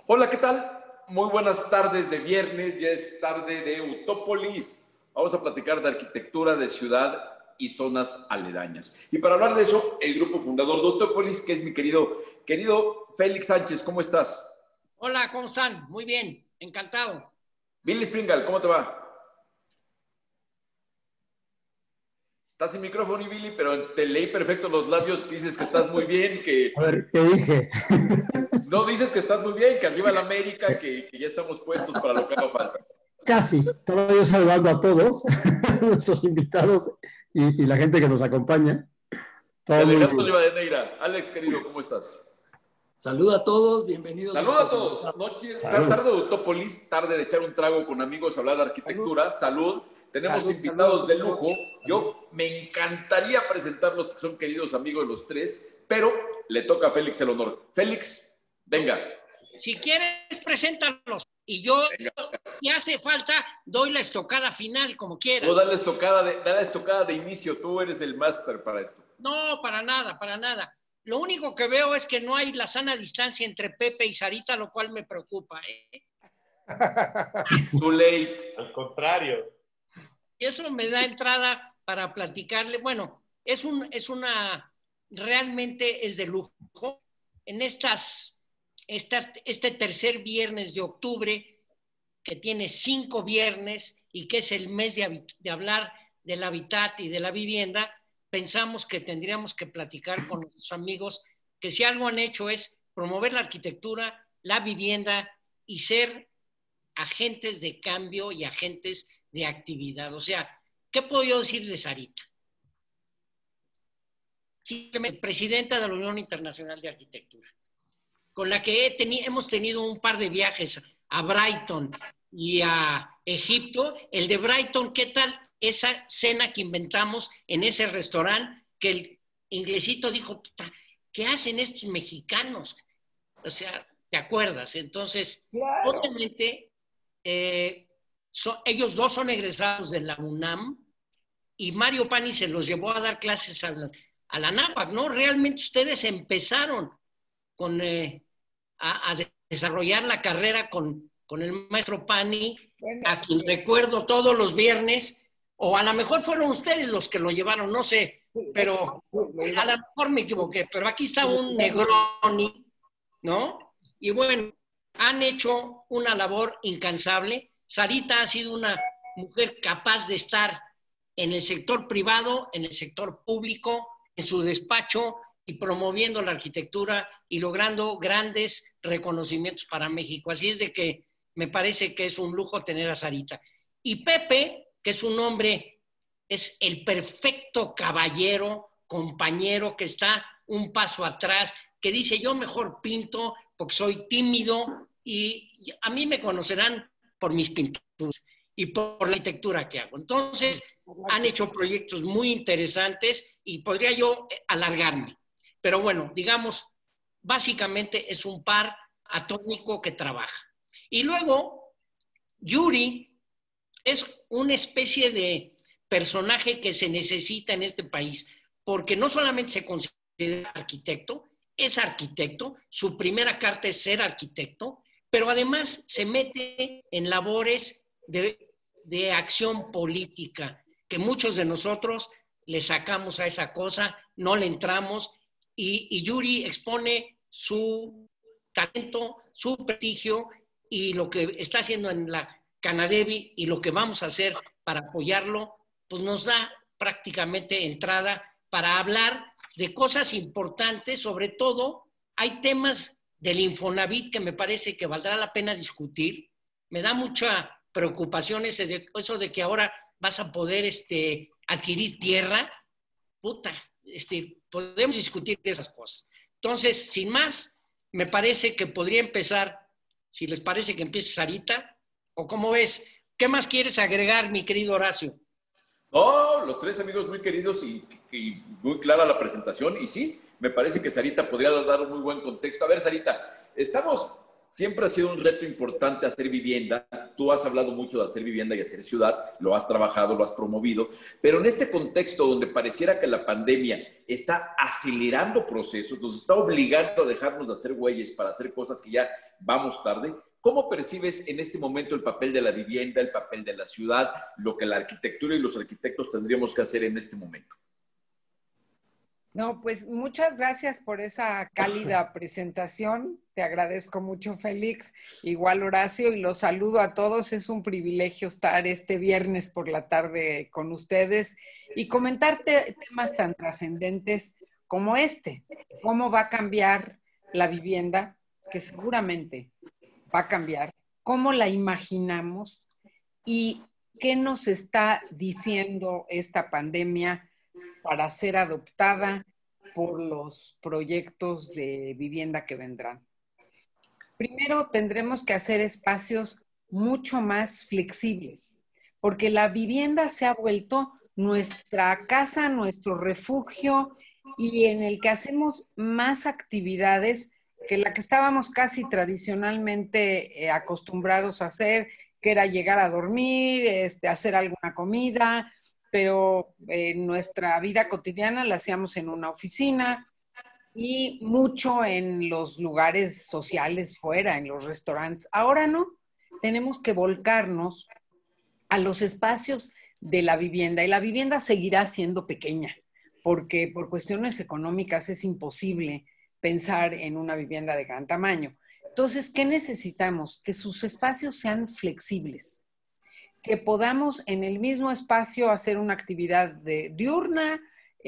Hola, ¿qué tal? Muy buenas tardes de viernes, ya es tarde de Utópolis. Vamos a platicar de arquitectura de ciudad y zonas aledañas. Y para hablar de eso, el grupo fundador de Utópolis, que es mi querido Félix Sánchez, ¿cómo estás? Hola, ¿cómo están? Muy bien, encantado. Billy Springal, ¿cómo te va? Estás sin micrófono, Billy, pero te leí perfecto los labios, que dices que estás muy bien, A ver, ¿qué dije? no dices que estás muy bien, que arriba la América, que ya estamos puestos para lo que haga falta. Casi, todavía saludando a todos, nuestros invitados y la gente que nos acompaña. Y Todo muy Alejandro bien. Rivadeneira. Alex, querido, ¿cómo estás? Saluda a todos, bienvenidos Saludos a nuestros todos. invitados. Tarde de Utópolis, tarde de echar un trago con amigos, hablar de arquitectura. Salud. Tenemos Salud, invitados salud, de salud. lujo. Yo me encantaría presentarlos porque son queridos amigos los tres, pero le toca a Félix el honor. Félix, venga. Si quieres, preséntalos. Y yo, Venga. si hace falta, doy la estocada final, como quieras. Tú dale estocada de inicio. Tú eres el máster para esto. No, para nada, para nada. Lo único que veo es que no hay la sana distancia entre Pepe y Sarita, lo cual me preocupa, ¿eh? Too late. Al contrario. Y eso me da entrada para platicarle. Bueno, realmente es de lujo. En este tercer viernes de octubre, que tiene 5 viernes y que es el mes de hablar del hábitat y de la vivienda, pensamos que tendríamos que platicar con nuestros amigos que si algo han hecho es promover la arquitectura, la vivienda y ser agentes de cambio y agentes de actividad. O sea, ¿qué puedo yo decir de Sarita? Simplemente presidenta de la Unión Internacional de Arquitectura, con la que hemos tenido un par de viajes a Brighton y a Egipto. El de Brighton, ¿qué tal esa cena que inventamos en ese restaurante que el inglesito dijo, ¿qué hacen estos mexicanos? O sea, ¿te acuerdas? Entonces, Claro. obviamente, ellos dos son egresados de la UNAM y Mario Pani se los llevó a dar clases a la Anáhuac, ¿no? Realmente ustedes empezaron con, a desarrollar la carrera con el maestro Pani, a quien recuerdo todos los viernes, o a lo mejor fueron ustedes los que lo llevaron, no sé, pero a lo mejor me equivoqué, pero aquí está un Negroni, ¿no? Y bueno, han hecho una labor incansable. Sarita ha sido una mujer capaz de estar en el sector privado, en el sector público, en su despacho y promoviendo la arquitectura y logrando grandes reconocimientos para México. Así es de que me parece que es un lujo tener a Sarita. Y Pepe, que es un hombre, es el perfecto caballero, compañero que está un paso atrás, que dice yo mejor pinto porque soy tímido y a mí me conocerán por mis pinturas y por la arquitectura que hago. Entonces, han hecho proyectos muy interesantes y podría yo alargarme. Pero bueno, digamos, básicamente es un par atómico que trabaja. Y luego, Yuri es una especie de personaje que se necesita en este país, porque no solamente se considera arquitecto, es arquitecto, su primera carta es ser arquitecto, pero además se mete en labores de acción política, que muchos de nosotros le sacamos a esa cosa, no le entramos, y Yuri expone su talento, su prestigio y lo que está haciendo en la Canadevi y lo que vamos a hacer para apoyarlo, pues nos da prácticamente entrada para hablar de cosas importantes. Sobre todo, hay temas del Infonavit que me parece que valdrá la pena discutir. Me da mucha preocupación eso de que ahora vas a poder adquirir tierra. Puta, podemos discutir esas cosas. Entonces, sin más, me parece que podría empezar, si les parece que empiece Sarita, o cómo ves, ¿qué más quieres agregar, mi querido Horacio? No, los tres amigos muy queridos y muy clara la presentación. Y sí, me parece que Sarita podría dar un muy buen contexto. A ver, Sarita, estamos Siempre ha sido un reto importante hacer vivienda. Tú has hablado mucho de hacer vivienda y hacer ciudad, lo has trabajado, lo has promovido, pero en este contexto donde pareciera que la pandemia está acelerando procesos, nos está obligando a dejarnos de hacer güeyes para hacer cosas que ya vamos tarde, ¿cómo percibes en este momento el papel de la vivienda, el papel de la ciudad, lo que la arquitectura y los arquitectos tendríamos que hacer en este momento? No, pues muchas gracias por esa cálida presentación. Te agradezco mucho, Félix. Igual, Horacio, y los saludo a todos. Es un privilegio estar este viernes por la tarde con ustedes y comentarte temas tan trascendentes como este. ¿Cómo va a cambiar la vivienda? Que seguramente va a cambiar. ¿Cómo la imaginamos? ¿Y qué nos está diciendo esta pandemia para ser adoptada por los proyectos de vivienda que vendrán? Primero, tendremos que hacer espacios mucho más flexibles, porque la vivienda se ha vuelto nuestra casa, nuestro refugio, y en el que hacemos más actividades que la que estábamos casi tradicionalmente acostumbrados a hacer, que era llegar a dormir, hacer alguna comida, pero nuestra vida cotidiana la hacíamos en una oficina y mucho en los lugares sociales fuera, en los restaurantes. Ahora no, tenemos que volcarnos a los espacios de la vivienda y la vivienda seguirá siendo pequeña porque por cuestiones económicas es imposible pensar en una vivienda de gran tamaño. Entonces, ¿qué necesitamos? Que sus espacios sean flexibles, que podamos en el mismo espacio hacer una actividad diurna,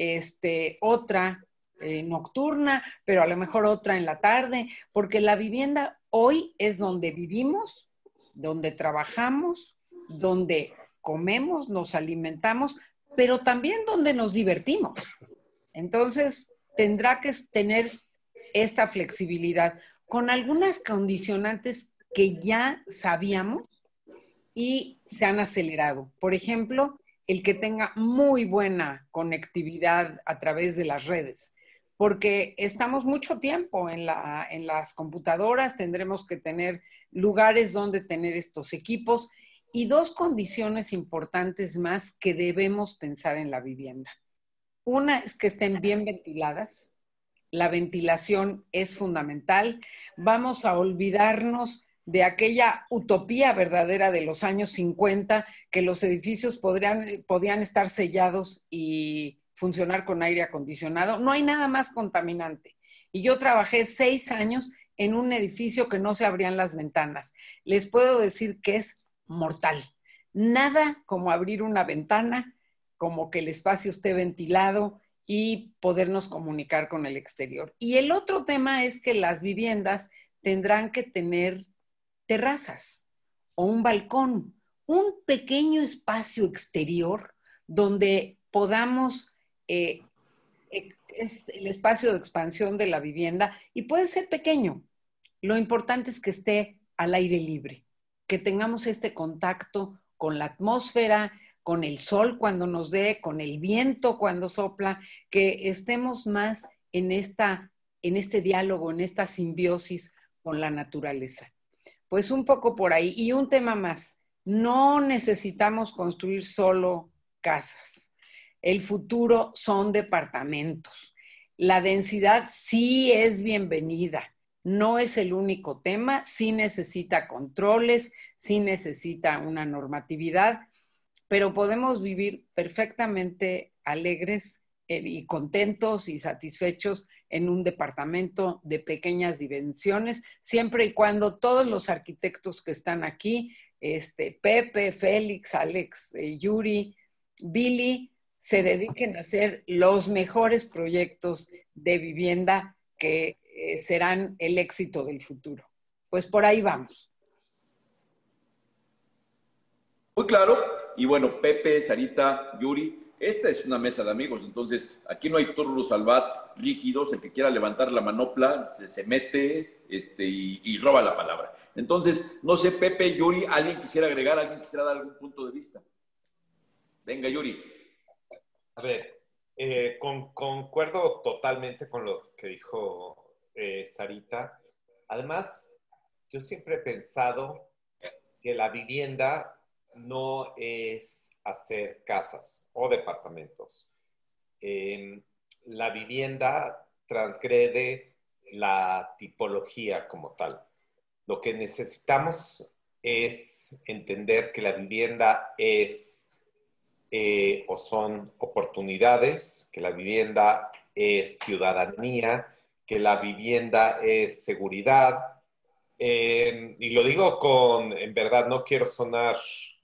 otra nocturna, pero a lo mejor otra en la tarde, porque la vivienda hoy es donde vivimos, donde trabajamos, donde comemos, nos alimentamos, pero también donde nos divertimos. Entonces, tendrá que tener esta flexibilidad con algunas condicionantes que ya sabíamos y se han acelerado. Por ejemplo, el que tenga muy buena conectividad a través de las redes, porque estamos mucho tiempo en las computadoras, tendremos que tener lugares donde tener estos equipos y dos condiciones importantes más que debemos pensar en la vivienda. Una es que estén bien ventiladas. La ventilación es fundamental. Vamos a olvidarnos de aquella utopía verdadera de los años 50, que los edificios podían estar sellados y funcionar con aire acondicionado. No hay nada más contaminante. Y yo trabajé 6 años en un edificio que no se abrían las ventanas. Les puedo decir que es mortal. Nada como abrir una ventana, como que el espacio esté ventilado y podernos comunicar con el exterior. Y el otro tema es que las viviendas tendrán que tener terrazas o un balcón, un pequeño espacio exterior donde podamos, es el espacio de expansión de la vivienda y puede ser pequeño. Lo importante es que esté al aire libre, que tengamos este contacto con la atmósfera, con el sol cuando nos dé, con el viento cuando sopla, que estemos más en este diálogo, en esta simbiosis con la naturaleza. Pues un poco por ahí. Y un tema más, no necesitamos construir solo casas. El futuro son departamentos. La densidad sí es bienvenida. No es el único tema, sí necesita controles, sí necesita una normatividad, pero podemos vivir perfectamente alegres y contentos y satisfechos en un departamento de pequeñas dimensiones, siempre y cuando todos los arquitectos que están aquí, Pepe, Félix, Alex, Yuri, Billy, se dediquen a hacer los mejores proyectos de vivienda que serán el éxito del futuro. Pues por ahí vamos. Muy claro. Y bueno, Pepe, Sarita, Yuri, esta es una mesa de amigos, entonces aquí no hay turnos al bat rígidos, el que quiera levantar la manopla se mete y roba la palabra. Entonces, no sé, Pepe, Yuri, ¿alguien quisiera agregar, alguien quisiera dar algún punto de vista? Venga, Yuri. A ver, concuerdo totalmente con lo que dijo Sarita. Además, yo siempre he pensado que la vivienda no es hacer casas o departamentos. La vivienda transgrede la tipología como tal. Lo que necesitamos es entender que la vivienda es o son oportunidades, que la vivienda es ciudadanía, que la vivienda es seguridad. Y lo digo en verdad, no quiero sonar,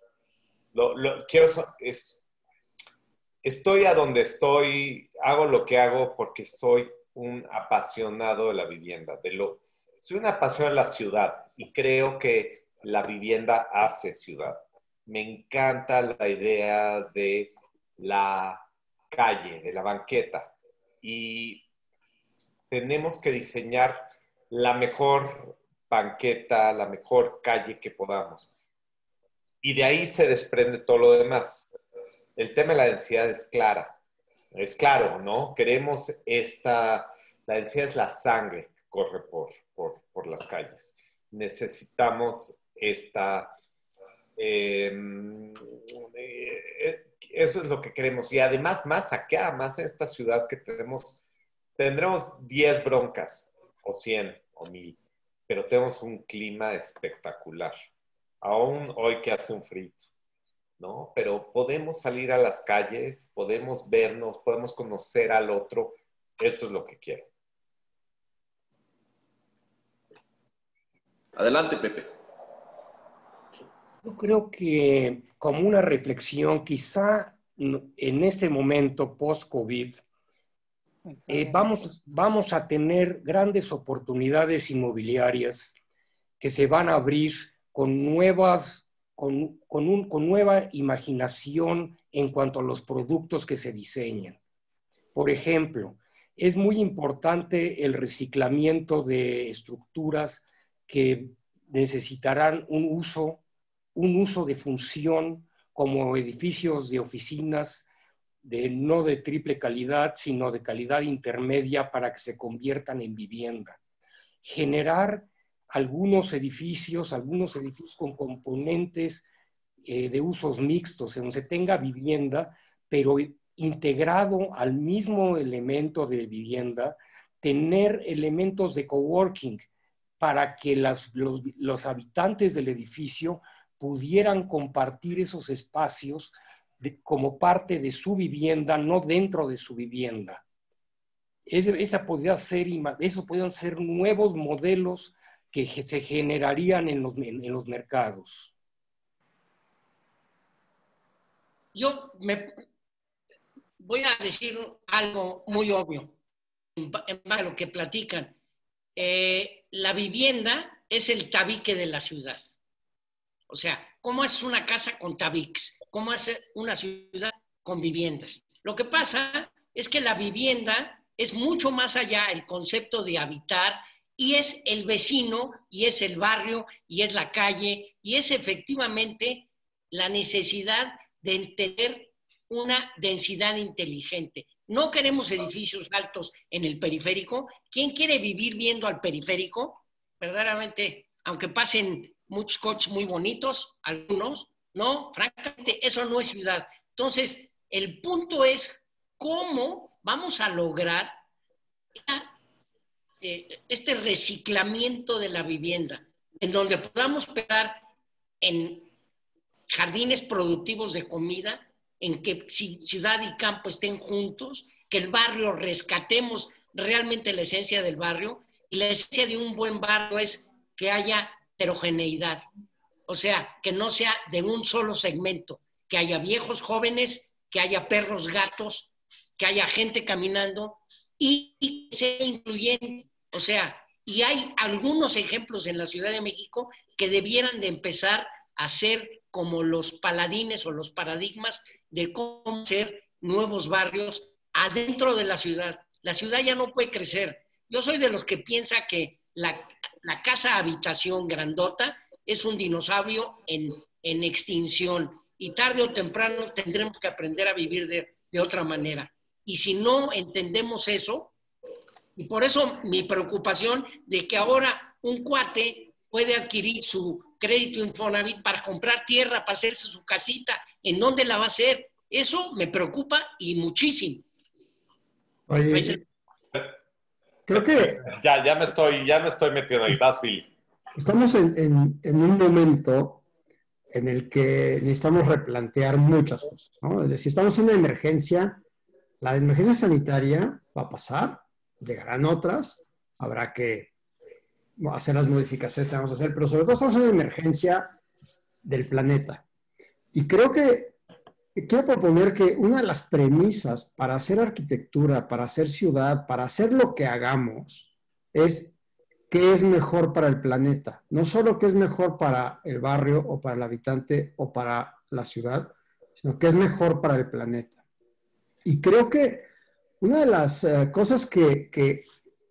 estoy a donde estoy, hago lo que hago porque soy un apasionado de la vivienda, soy un apasionado de la ciudad y creo que la vivienda hace ciudad. Me encanta la idea de la calle, de la banqueta, y tenemos que diseñar la mejor banqueta, la mejor calle que podamos. Y de ahí se desprende todo lo demás. El tema de la densidad es claro, ¿no? Queremos la densidad es la sangre que corre por las calles. Necesitamos eso es lo que queremos. Y además, más acá, más en esta ciudad que tendremos 10 broncas, o 100, o 1000, pero tenemos un clima espectacular. Aún hoy que hace un frío, ¿no? Pero podemos salir a las calles, podemos vernos, podemos conocer al otro. Eso es lo que quiero. Adelante, Pepe. Yo creo que como una reflexión, quizá en este momento post-COVID, vamos a tener grandes oportunidades inmobiliarias que se van a abrir con nueva imaginación en cuanto a los productos que se diseñan. Por ejemplo, es muy importante el reciclamiento de estructuras que necesitarán un uso de función, como edificios de oficinas no de triple calidad, sino de calidad intermedia para que se conviertan en vivienda. Generar algunos edificios con componentes de usos mixtos, en donde se tenga vivienda, pero integrado al mismo elemento de vivienda, tener elementos de coworking para que los habitantes del edificio pudieran compartir esos espacios como parte de su vivienda, no dentro de su vivienda. Esos podrían ser nuevos modelos que se generarían en los mercados. Yo voy a decir algo muy obvio en base a lo que platican. La vivienda es el tabique de la ciudad. O sea, ¿cómo es una casa con tabiques? ¿Cómo es una ciudad con viviendas? Lo que pasa es que la vivienda es mucho más allá el concepto de habitar, y es el vecino, y es el barrio, y es la calle, y es efectivamente la necesidad de tener una densidad inteligente. No queremos edificios altos en el periférico. ¿Quién quiere vivir viendo al periférico? Verdaderamente, aunque pasen muchos coches muy bonitos, algunos, no, francamente, eso no es ciudad. Entonces, el punto es cómo vamos a lograr este reciclamiento de la vivienda, en donde podamos pegar en jardines productivos de comida, en que ciudad y campo estén juntos, que el barrio rescatemos realmente la esencia del barrio, y la esencia de un buen barrio es que haya heterogeneidad, o sea, que no sea de un solo segmento, que haya viejos, jóvenes, que haya perros, gatos, que haya gente caminando y que sea incluyente. O sea, y hay algunos ejemplos en la Ciudad de México que debieran de empezar a ser como los paladines o los paradigmas de cómo hacer nuevos barrios adentro de la ciudad. La ciudad ya no puede crecer. Yo soy de los que piensa que la casa habitación grandota es un dinosaurio en extinción, y tarde o temprano tendremos que aprender a vivir de otra manera. Y si no entendemos eso, y por eso mi preocupación de que ahora un cuate puede adquirir su crédito Infonavit para comprar tierra, para hacerse su casita. ¿En dónde la va a hacer? Eso me preocupa y muchísimo. Oye, creo que Ya me estoy metiendo ahí. Vas, Phil. estamos en un momento en el que necesitamos replantear muchas cosas, ¿no? Es decir, estamos en una emergencia, la emergencia sanitaria va a pasar, llegarán otras, habrá que hacer las modificaciones que vamos a hacer, pero sobre todo estamos en una emergencia del planeta. Y creo que quiero proponer que una de las premisas para hacer arquitectura, para hacer ciudad, para hacer lo que hagamos, es qué es mejor para el planeta. No solo qué es mejor para el barrio o para el habitante o para la ciudad, sino qué es mejor para el planeta. Y creo que una de las cosas que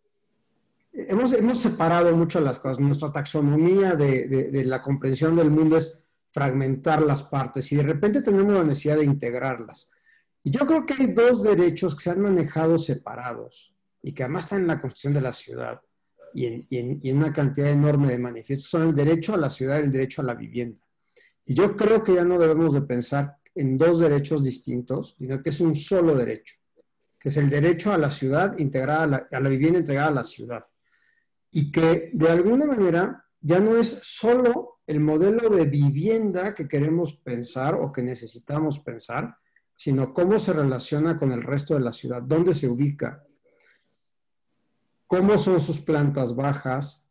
hemos separado mucho las cosas, nuestra taxonomía de la comprensión del mundo es fragmentar las partes y de repente tenemos la necesidad de integrarlas. Y yo creo que hay dos derechos que se han manejado separados y que además están en la Constitución de la ciudad y en una cantidad enorme de manifiestos, son el derecho a la ciudad y el derecho a la vivienda. Y yo creo que ya no debemos de pensar en dos derechos distintos, sino que es un solo derecho, que es el derecho a la ciudad integrada, a la vivienda entregada a la ciudad. Y que de alguna manera ya no es solo el modelo de vivienda que queremos pensar o que necesitamos pensar, sino cómo se relaciona con el resto de la ciudad, dónde se ubica, cómo son sus plantas bajas.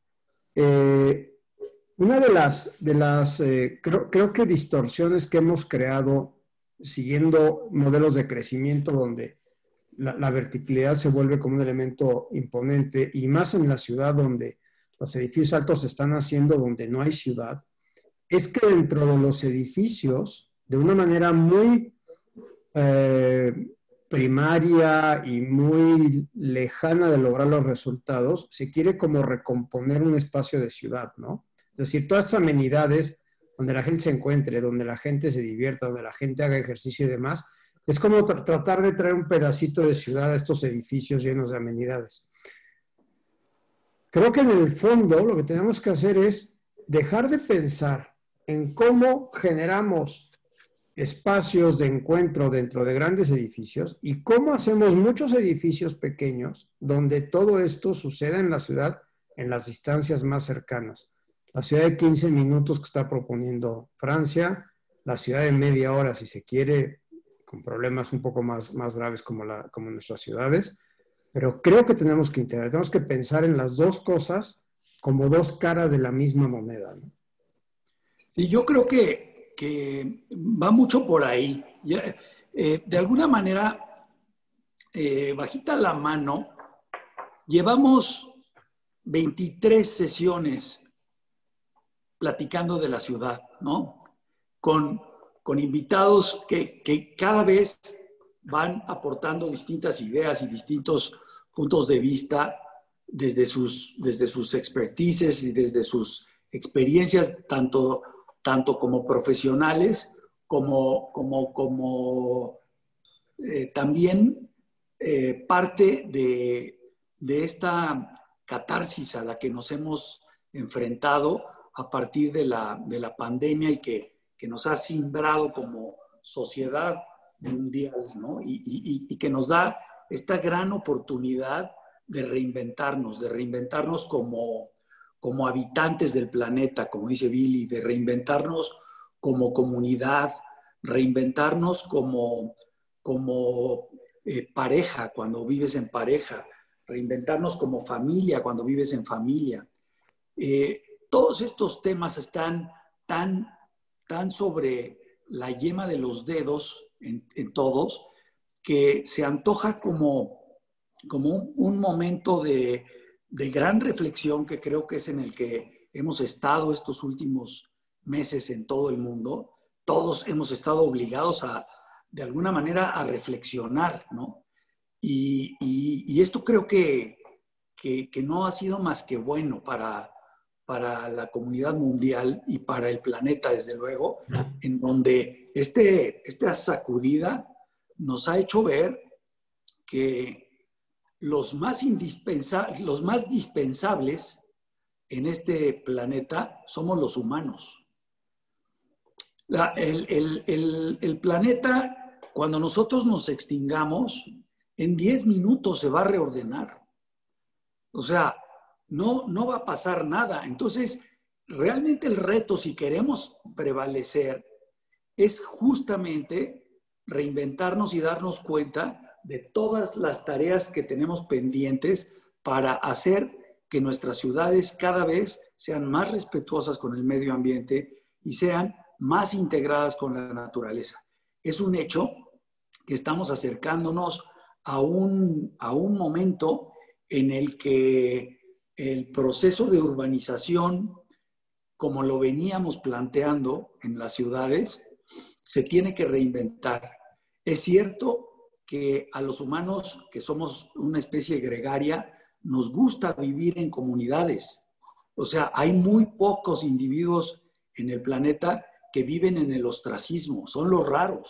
Una de las creo que distorsiones que hemos creado siguiendo modelos de crecimiento donde la verticalidad se vuelve como un elemento imponente y más en la ciudad donde los edificios altos se están haciendo donde no hay ciudad, es que dentro de los edificios, de una manera muy primaria y muy lejana de lograr los resultados, se quiere como recomponer un espacio de ciudad, ¿no? Es decir, todas esas amenidades donde la gente se encuentre, donde la gente se divierta, donde la gente haga ejercicio y demás, es como tratar de traer un pedacito de ciudad a estos edificios llenos de amenidades. Creo que en el fondo lo que tenemos que hacer es dejar de pensar en cómo generamos espacios de encuentro dentro de grandes edificios y cómo hacemos muchos edificios pequeños donde todo esto suceda en la ciudad en las distancias más cercanas. La ciudad de 15 minutos que está proponiendo Francia, la ciudad de media hora, si se quiere, con problemas un poco más graves como nuestras ciudades, pero creo que tenemos que integrar, tenemos que pensar en las dos cosas como dos caras de la misma moneda, ¿no? Y yo creo que va mucho por ahí. De alguna manera, bajita la mano, llevamos 23 sesiones platicando de la ciudad, ¿no? Con invitados que cada vez van aportando distintas ideas y distintos puntos de vista desde sus expertices y desde sus experiencias, tanto como profesionales, como también parte de esta catarsis a la que nos hemos enfrentado a partir de la pandemia y que nos ha cimbrado como sociedad mundial, ¿no? Y que nos da esta gran oportunidad de reinventarnos como habitantes del planeta, como dice Billy, de reinventarnos como comunidad, reinventarnos como pareja cuando vives en pareja, reinventarnos como familia cuando vives en familia. Todos estos temas están tan sobre la yema de los dedos en todos, que se antoja como un momento de gran reflexión que creo que es en el que hemos estado estos últimos meses en todo el mundo. Todos hemos estado obligados de alguna manera a reflexionar, ¿no? Y esto creo que no ha sido más que bueno para la comunidad mundial y para el planeta, desde luego, en donde esta sacudida nos ha hecho ver que los más dispensables en este planeta somos los humanos. El planeta, cuando nosotros nos extingamos, en 10 minutos se va a reordenar. O sea, no va a pasar nada. Entonces, realmente el reto, si queremos prevalecer, es justamente reinventarnos y darnos cuenta de todas las tareas que tenemos pendientes para hacer que nuestras ciudades cada vez sean más respetuosas con el medio ambiente y sean más integradas con la naturaleza. Es un hecho que estamos acercándonos a un momento en el que el proceso de urbanización, como lo veníamos planteando en las ciudades, se tiene que reinventar. Es cierto que a los humanos, que somos una especie gregaria, nos gusta vivir en comunidades. O sea, hay muy pocos individuos en el planeta que viven en el ostracismo, son los raros.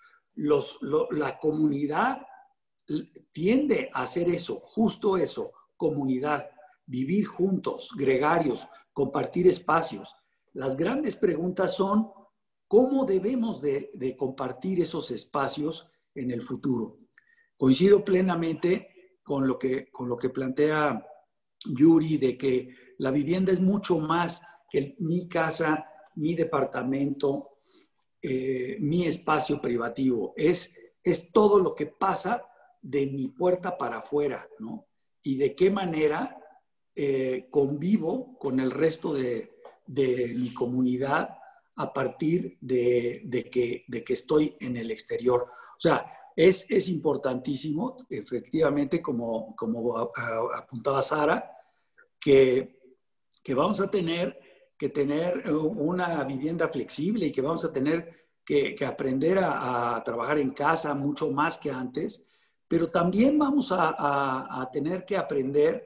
La comunidad tiende a hacer eso, justo eso, comunidad, vivir juntos, gregarios, compartir espacios. Las grandes preguntas son cómo debemos de compartir esos espacios en el futuro. Coincido plenamente con lo que plantea Yuri, de que la vivienda es mucho más que mi casa, mi departamento, mi espacio privativo. Es todo lo que pasa de mi puerta para afuera, ¿no? Y de qué manera convivo con el resto de mi comunidad a partir de que estoy en el exterior. O sea, es importantísimo, efectivamente, como apuntaba Sara, que vamos a tener que tener una vivienda flexible y que vamos a tener que aprender a trabajar en casa mucho más que antes, pero también vamos a tener que aprender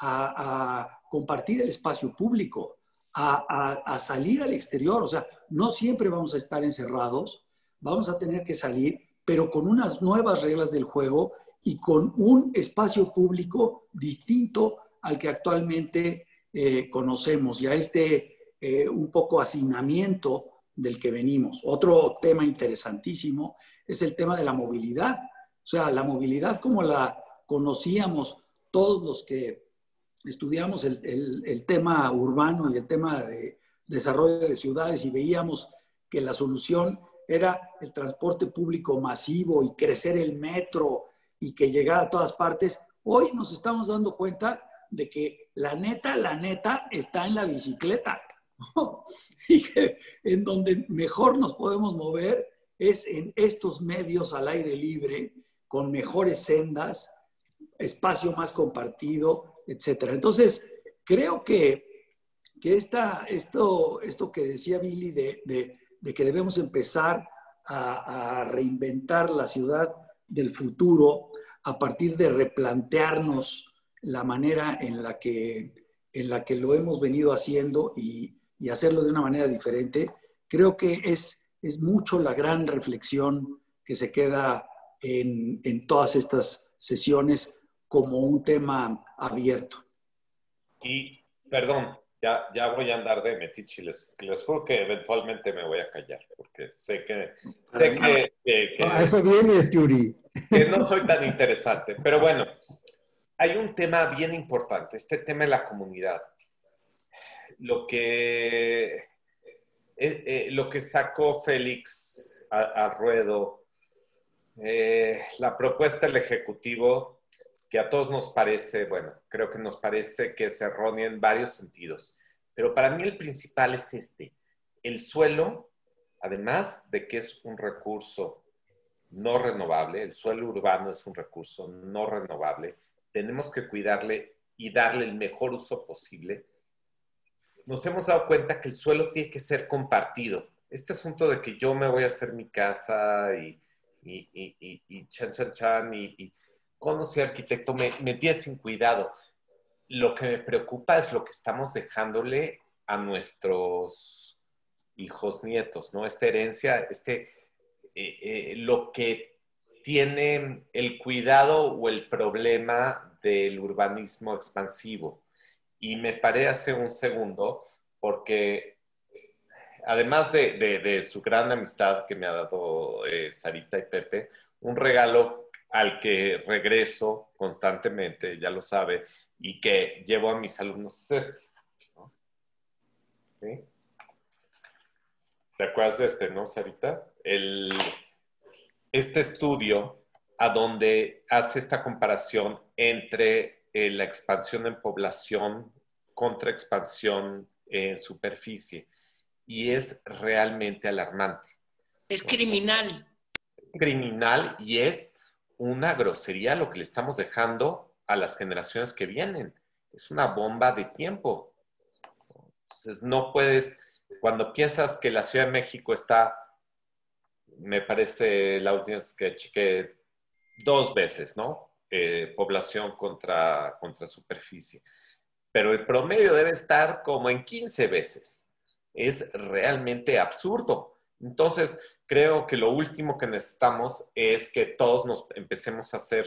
a compartir el espacio público, a salir al exterior. O sea, no siempre vamos a estar encerrados, vamos a tener que salir, pero con unas nuevas reglas del juego y con un espacio público distinto al que actualmente conocemos, y a un poco hacinamiento del que venimos. Otro tema interesantísimo es el tema de la movilidad. O sea, la movilidad como la conocíamos todos los que estudiamos el tema urbano y el tema de desarrollo de ciudades, y veíamos que la solución era el transporte público masivo y crecer el metro y que llegara a todas partes. Hoy nos estamos dando cuenta de que la neta está en la bicicleta, ¿no? Y que en donde mejor nos podemos mover es en estos medios al aire libre, con mejores sendas, espacio más compartido, etcétera. Entonces, creo que esto que decía Billy de que debemos empezar a reinventar la ciudad del futuro a partir de replantearnos la manera en la que lo hemos venido haciendo y hacerlo de una manera diferente, creo que es mucho la gran reflexión que se queda en todas estas sesiones como un tema abierto. Y, perdón, ya voy a andar de metiche. Les juro que eventualmente me voy a callar, porque sé que a eso vienes, Yuri. Que no soy tan interesante. Pero bueno, hay un tema bien importante, este tema de la comunidad. Lo que sacó Félix al ruedo, la propuesta del Ejecutivo, que a todos nos parece, bueno, creo que nos parece que es errónea en varios sentidos. Pero para mí el principal es este. El suelo, además de que es un recurso no renovable, el suelo urbano es un recurso no renovable, tenemos que cuidarle y darle el mejor uso posible. Nos hemos dado cuenta que el suelo tiene que ser compartido. Este asunto de que yo me voy a hacer mi casa y chan, y conocí arquitecto, me tiene sin cuidado. Lo que me preocupa es lo que estamos dejándole a nuestros hijos, nietos, ¿no? Esta herencia, lo que tiene el cuidado o el problema del urbanismo expansivo. Y me paré hace un segundo porque además de su gran amistad que me ha dado Sarita y Pepe, un regalo al que regreso constantemente, ya lo sabe, y que llevo a mis alumnos es este, ¿no? ¿Sí? ¿Te acuerdas de este, no, Sarita? Este estudio a donde hace esta comparación entre la expansión en población contra expansión en superficie. Y es realmente alarmante. Es criminal. Es criminal y es una grosería lo que le estamos dejando a las generaciones que vienen. Es una bomba de tiempo. Entonces no puedes, cuando piensas que la Ciudad de México está, me parece la última vez que chequé, 2 veces, ¿no? Población contra superficie. Pero el promedio debe estar como en 15 veces. Es realmente absurdo. Entonces, creo que lo último que necesitamos es que todos nos empecemos a hacer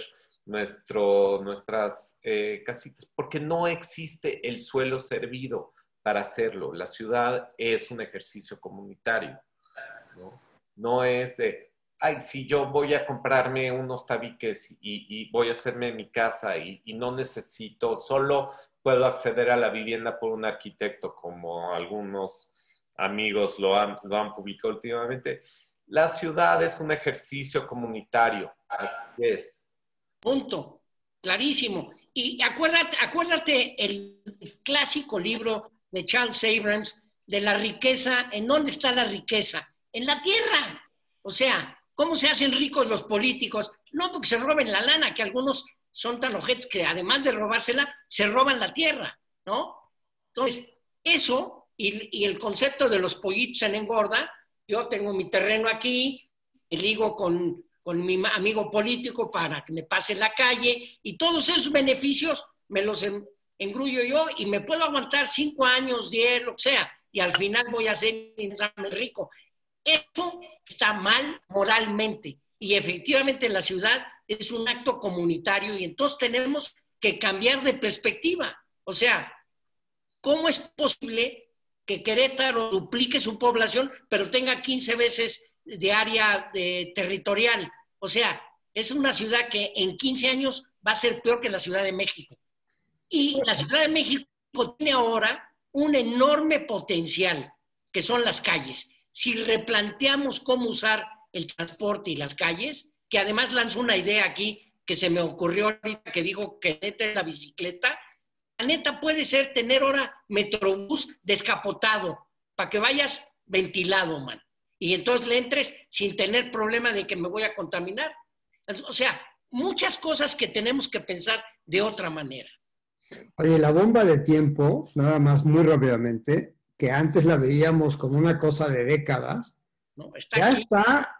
nuestras casitas, porque no existe el suelo servido para hacerlo. La ciudad es un ejercicio comunitario, ¿no? No es de, ay, si yo voy a comprarme unos tabiques y voy a hacerme mi casa y no necesito, solo puedo acceder a la vivienda por un arquitecto, como algunos amigos lo han publicado últimamente. La ciudad es un ejercicio comunitario, así es. Punto, clarísimo. Y acuérdate el clásico libro de Charles Abrams de la riqueza. ¿En dónde está la riqueza? En la tierra. O sea, ¿cómo se hacen ricos los políticos? No porque se roben la lana, que algunos son tan ojetes que además de robársela, se roban la tierra, ¿no? Entonces, eso y el concepto de los pollitos en engorda, yo tengo mi terreno aquí, y ligo con mi amigo político para que me pase la calle, y todos esos beneficios me los engrullo yo y me puedo aguantar 5 años, 10, lo que sea, y al final voy a ser inmensamente rico. Eso está mal moralmente. Y efectivamente la ciudad es un acto comunitario y entonces tenemos que cambiar de perspectiva. O sea, ¿cómo es posible que Querétaro duplique su población pero tenga 15 veces de área territorial? O sea, es una ciudad que en 15 años va a ser peor que la Ciudad de México. Y la Ciudad de México tiene ahora un enorme potencial, que son las calles. Si replanteamos cómo usar el transporte y las calles, que además lanzó una idea aquí que se me ocurrió ahorita, que dijo que neta es la bicicleta. La neta puede ser tener ahora Metrobús descapotado, para que vayas ventilado, man. Y entonces le entres sin tener problema de que me voy a contaminar. O sea, muchas cosas que tenemos que pensar de otra manera. Oye, la bomba de tiempo, nada más muy rápidamente, que antes la veíamos como una cosa de décadas, ¿no? Está ya aquí. está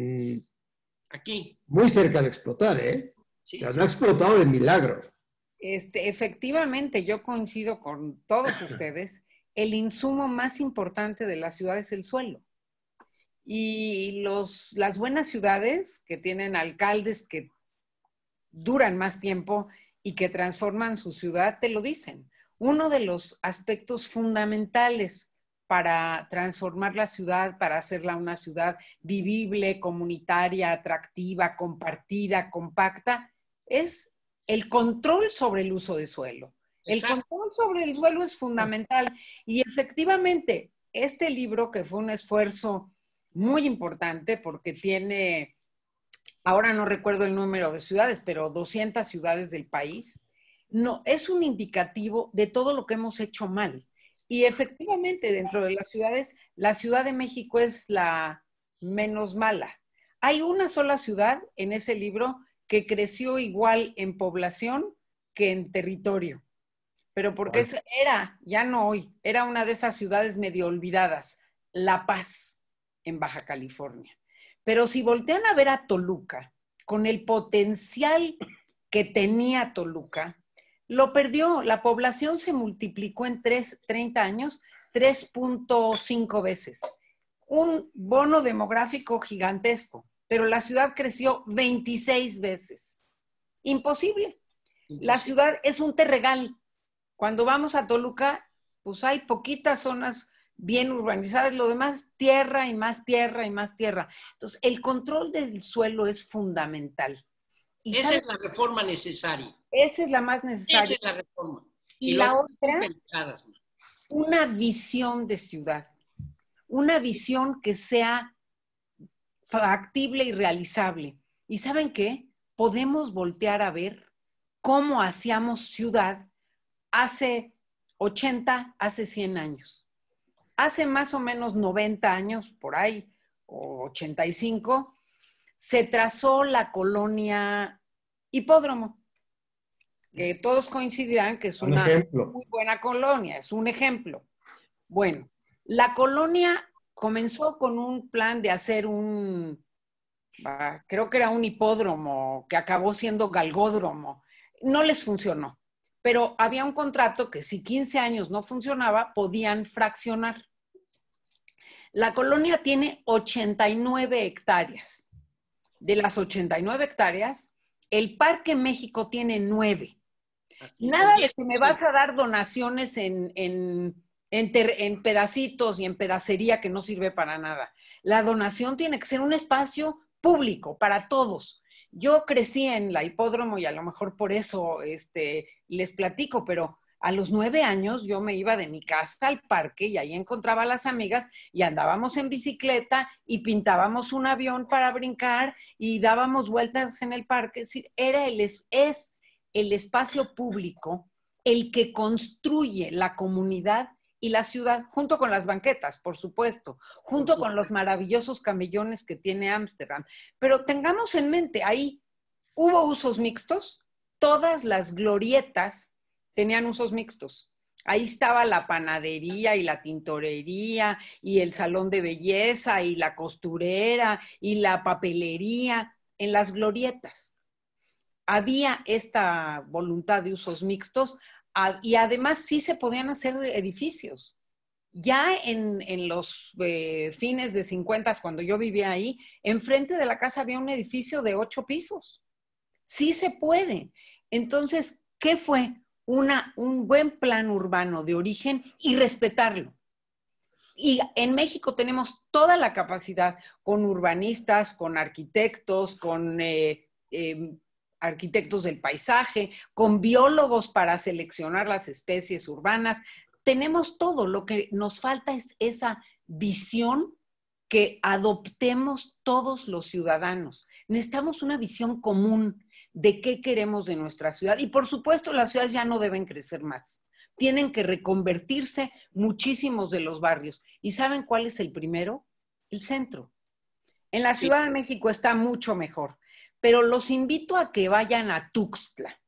Aquí. muy cerca de explotar, ¿eh? Sí, Ya sí. no ha explotado de milagro. Efectivamente, yo coincido con todos ustedes. El insumo más importante de la ciudad es el suelo. Y las buenas ciudades que tienen alcaldes que duran más tiempo y que transforman su ciudad, te lo dicen. Uno de los aspectos fundamentales para transformar la ciudad, para hacerla una ciudad vivible, comunitaria, atractiva, compartida, compacta, es el control sobre el uso de suelo. Exacto. El control sobre el suelo es fundamental. Y efectivamente, este libro, que fue un esfuerzo muy importante porque tiene, ahora no recuerdo el número de ciudades, pero 200 ciudades del país, no, es un indicativo de todo lo que hemos hecho mal. Y efectivamente, dentro de las ciudades, la Ciudad de México es la menos mala. Hay una sola ciudad en ese libro que creció igual en población que en territorio. Pero porque ya no hoy, era una de esas ciudades medio olvidadas, La Paz, en Baja California. Pero si voltean a ver a Toluca, con el potencial que tenía Toluca, lo perdió. La población se multiplicó en 30 años 3.5 veces. Un bono demográfico gigantesco, pero la ciudad creció 26 veces. Imposible. La ciudad es un terregal. Cuando vamos a Toluca, pues hay poquitas zonas bien urbanizadas, lo demás tierra y más tierra y más tierra. Entonces, el control del suelo es fundamental. Y esa es la reforma necesaria. Esa es la más necesaria. Esa es la reforma. Y la otra, una visión de ciudad. Una visión que sea factible y realizable. ¿Y saben qué? Podemos voltear a ver cómo hacíamos ciudad hace 80, hace 100 años. Hace más o menos 90 años, por ahí, o 85, se trazó la colonia Hipódromo, que todos coincidirán que es una muy buena colonia, es un ejemplo. Bueno, la colonia comenzó con un plan de hacer creo que era un hipódromo, que acabó siendo galgódromo. No les funcionó, pero había un contrato que si 15 años no funcionaba, podían fraccionar. La colonia tiene 89 hectáreas. De las 89 hectáreas, el Parque México tiene 9. Nada de que me vas a dar donaciones en pedacitos y en pedacería que no sirve para nada. La donación tiene que ser un espacio público para todos. Yo crecí en la Hipódromo y a lo mejor por eso les platico, pero a los 9 años yo me iba de mi casa al parque y ahí encontraba a las amigas y andábamos en bicicleta y pintábamos un avión para brincar y dábamos vueltas en el parque. Es decir, es el espacio público el que construye la comunidad y la ciudad, junto con las banquetas, por supuesto, junto con los maravillosos camellones que tiene Ámsterdam. Pero tengamos en mente, ahí hubo usos mixtos, todas las glorietas tenían usos mixtos. Ahí estaba la panadería y la tintorería y el salón de belleza y la costurera y la papelería en las glorietas. Había esta voluntad de usos mixtos y además sí se podían hacer edificios. Ya en los fines de 50, cuando yo vivía ahí, enfrente de la casa había un edificio de 8 pisos. Sí se puede. Entonces, ¿qué fue? Un buen plan urbano de origen y respetarlo. Y en México tenemos toda la capacidad con urbanistas, con arquitectos, con arquitectos del paisaje, con biólogos para seleccionar las especies urbanas. Tenemos todo. Lo que nos falta es esa visión que adoptemos todos los ciudadanos. Necesitamos una visión común de qué queremos de nuestra ciudad. Y por supuesto, las ciudades ya no deben crecer más. Tienen que reconvertirse muchísimos de los barrios. ¿Y saben cuál es el primero? El centro. En la Ciudad de México está mucho mejor, pero los invito a que vayan a Tuxtla.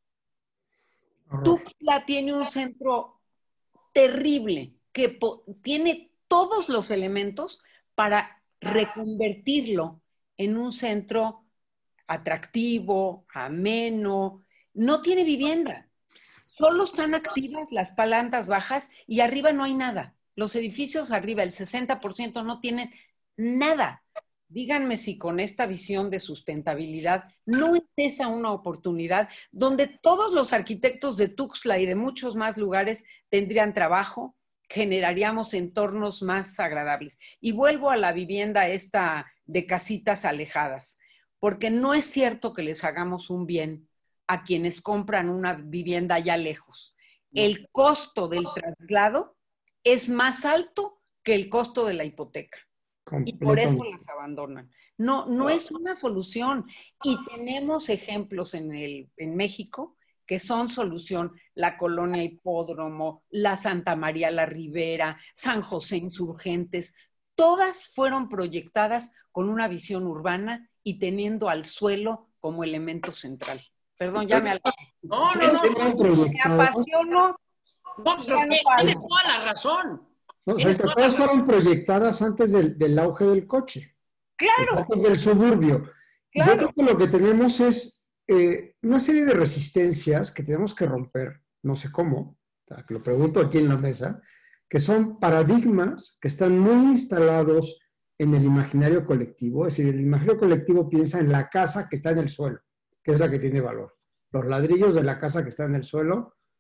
Tuxtla tiene un centro terrible que tiene todos los elementos para reconvertirlo en un centro atractivo, ameno. No tiene vivienda. Solo están activas las plantas bajas y arriba no hay nada. Los edificios arriba, el 60% no tienen nada. Díganme si con esta visión de sustentabilidad no es esa una oportunidad donde todos los arquitectos de Tuxtla y de muchos más lugares tendrían trabajo, generaríamos entornos más agradables. Y vuelvo a la vivienda esta de casitas alejadas, porque no es cierto que les hagamos un bien a quienes compran una vivienda allá lejos. El costo del traslado es más alto que el costo de la hipoteca. Y por eso las abandonan. No es una solución. Y tenemos ejemplos en México que son solución. La Colonia Hipódromo, la Santa María la Ribera, San José Insurgentes, todas fueron proyectadas con una visión urbana y teniendo al suelo como elemento central. Perdón, ya me alargué. No. Me apasiono. No, pero tienes toda la razón. Todas fueron proyectadas antes del auge del coche. Claro. Antes del suburbio. Claro. Yo creo que lo que tenemos es una serie de resistencias que tenemos que romper, no sé cómo, o sea, que lo pregunto aquí en la mesa, que son paradigmas que están muy instalados en el imaginario colectivo. Es decir, el imaginario colectivo piensa en la casa que está en el suelo, que es la que tiene valor. Los ladrillos de la casa que está en el suelo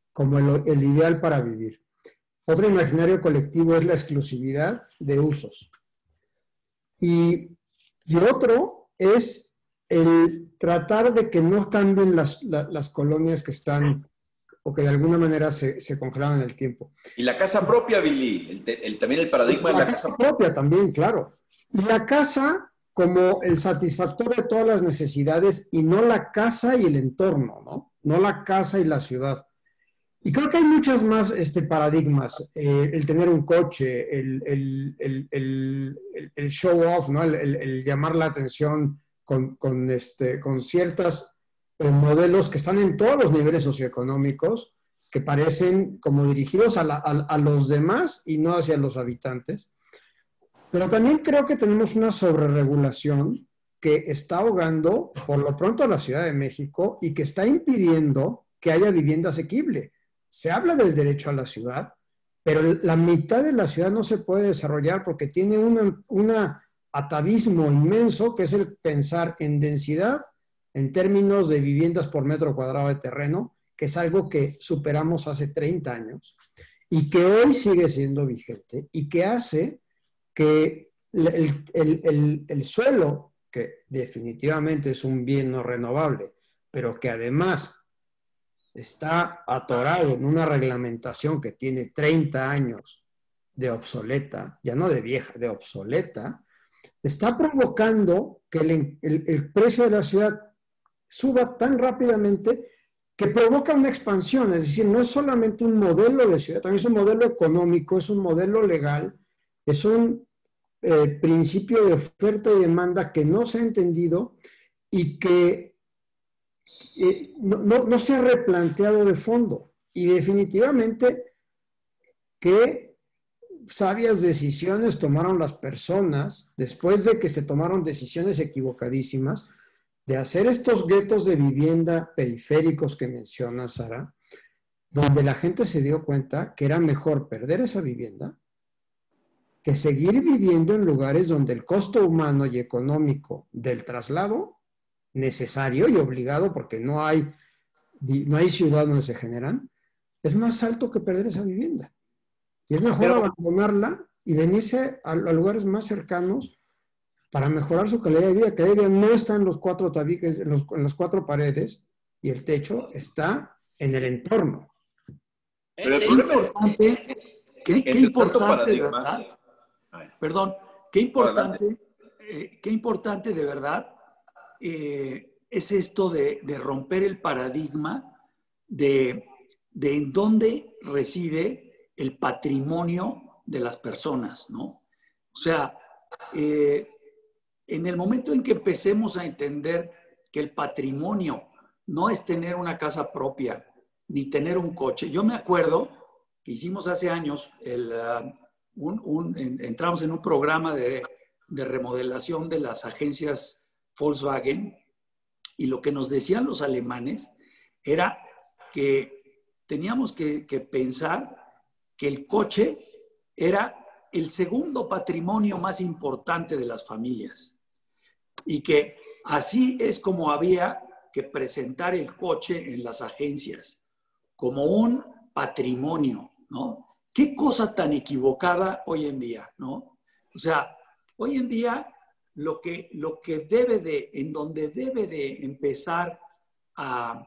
como el ideal para vivir. Otro imaginario colectivo es la exclusividad de usos. Y otro es el tratar de que no cambien las colonias que están o que de alguna manera se congelaron en el tiempo. Y la casa propia, Billy, también el paradigma de la casa propia también, claro. Y la casa como el satisfactor de todas las necesidades y no la casa y el entorno, ¿no? No la casa y la ciudad. Y creo que hay muchos más paradigmas. El tener un coche, el show off, ¿no? El llamar la atención con ciertos modelos que están en todos los niveles socioeconómicos, que parecen como dirigidos a los demás y no hacia los habitantes. Pero también creo que tenemos una sobreregulación que está ahogando, por lo pronto, a la Ciudad de México y que está impidiendo que haya vivienda asequible. Se habla del derecho a la ciudad, pero la mitad de la ciudad no se puede desarrollar porque tiene un atavismo inmenso, que es el pensar en densidad en términos de viviendas por metro cuadrado de terreno, que es algo que superamos hace 30 años y que hoy sigue siendo vigente y que hace que el suelo, que definitivamente es un bien no renovable, pero que además está atorado en una reglamentación que tiene 30 años de obsoleta, ya no de vieja, de obsoleta, está provocando que el precio de la ciudad suba tan rápidamente que provoca una expansión. Es decir, no es solamente un modelo de ciudad, también es un modelo económico, es un modelo legal, es un principio de oferta y demanda que no se ha entendido y que no se ha replanteado de fondo. Y definitivamente, qué sabias decisiones tomaron las personas después de que se tomaron decisiones equivocadísimas de hacer estos guetos de vivienda periféricos que menciona Sara, donde la gente se dio cuenta que era mejor perder esa vivienda que seguir viviendo en lugares donde el costo humano y económico del traslado necesario y obligado, porque no hay ciudad donde se generan, es más alto que perder esa vivienda. Y es mejor abandonarla y venirse a lugares más cercanos para mejorar su calidad de vida. Calidad de vida no está en los 4 tabiques, en las 4 paredes, y el techo está en el entorno. Pero el problema es qué importante, de verdad. Perdón, qué importante de verdad es esto de romper el paradigma de en dónde reside el patrimonio de las personas, ¿no? O sea, en el momento en que empecemos a entender que el patrimonio no es tener una casa propia, ni tener un coche. Yo me acuerdo que hicimos hace años, entramos en un programa de remodelación de las agencias Volkswagen, y lo que nos decían los alemanes era que teníamos que pensar que el coche era el segundo patrimonio más importante de las familias y que así es como había que presentar el coche en las agencias, como un patrimonio, ¿no? Qué cosa tan equivocada hoy en día, ¿no? O sea, hoy en día en donde debe de empezar a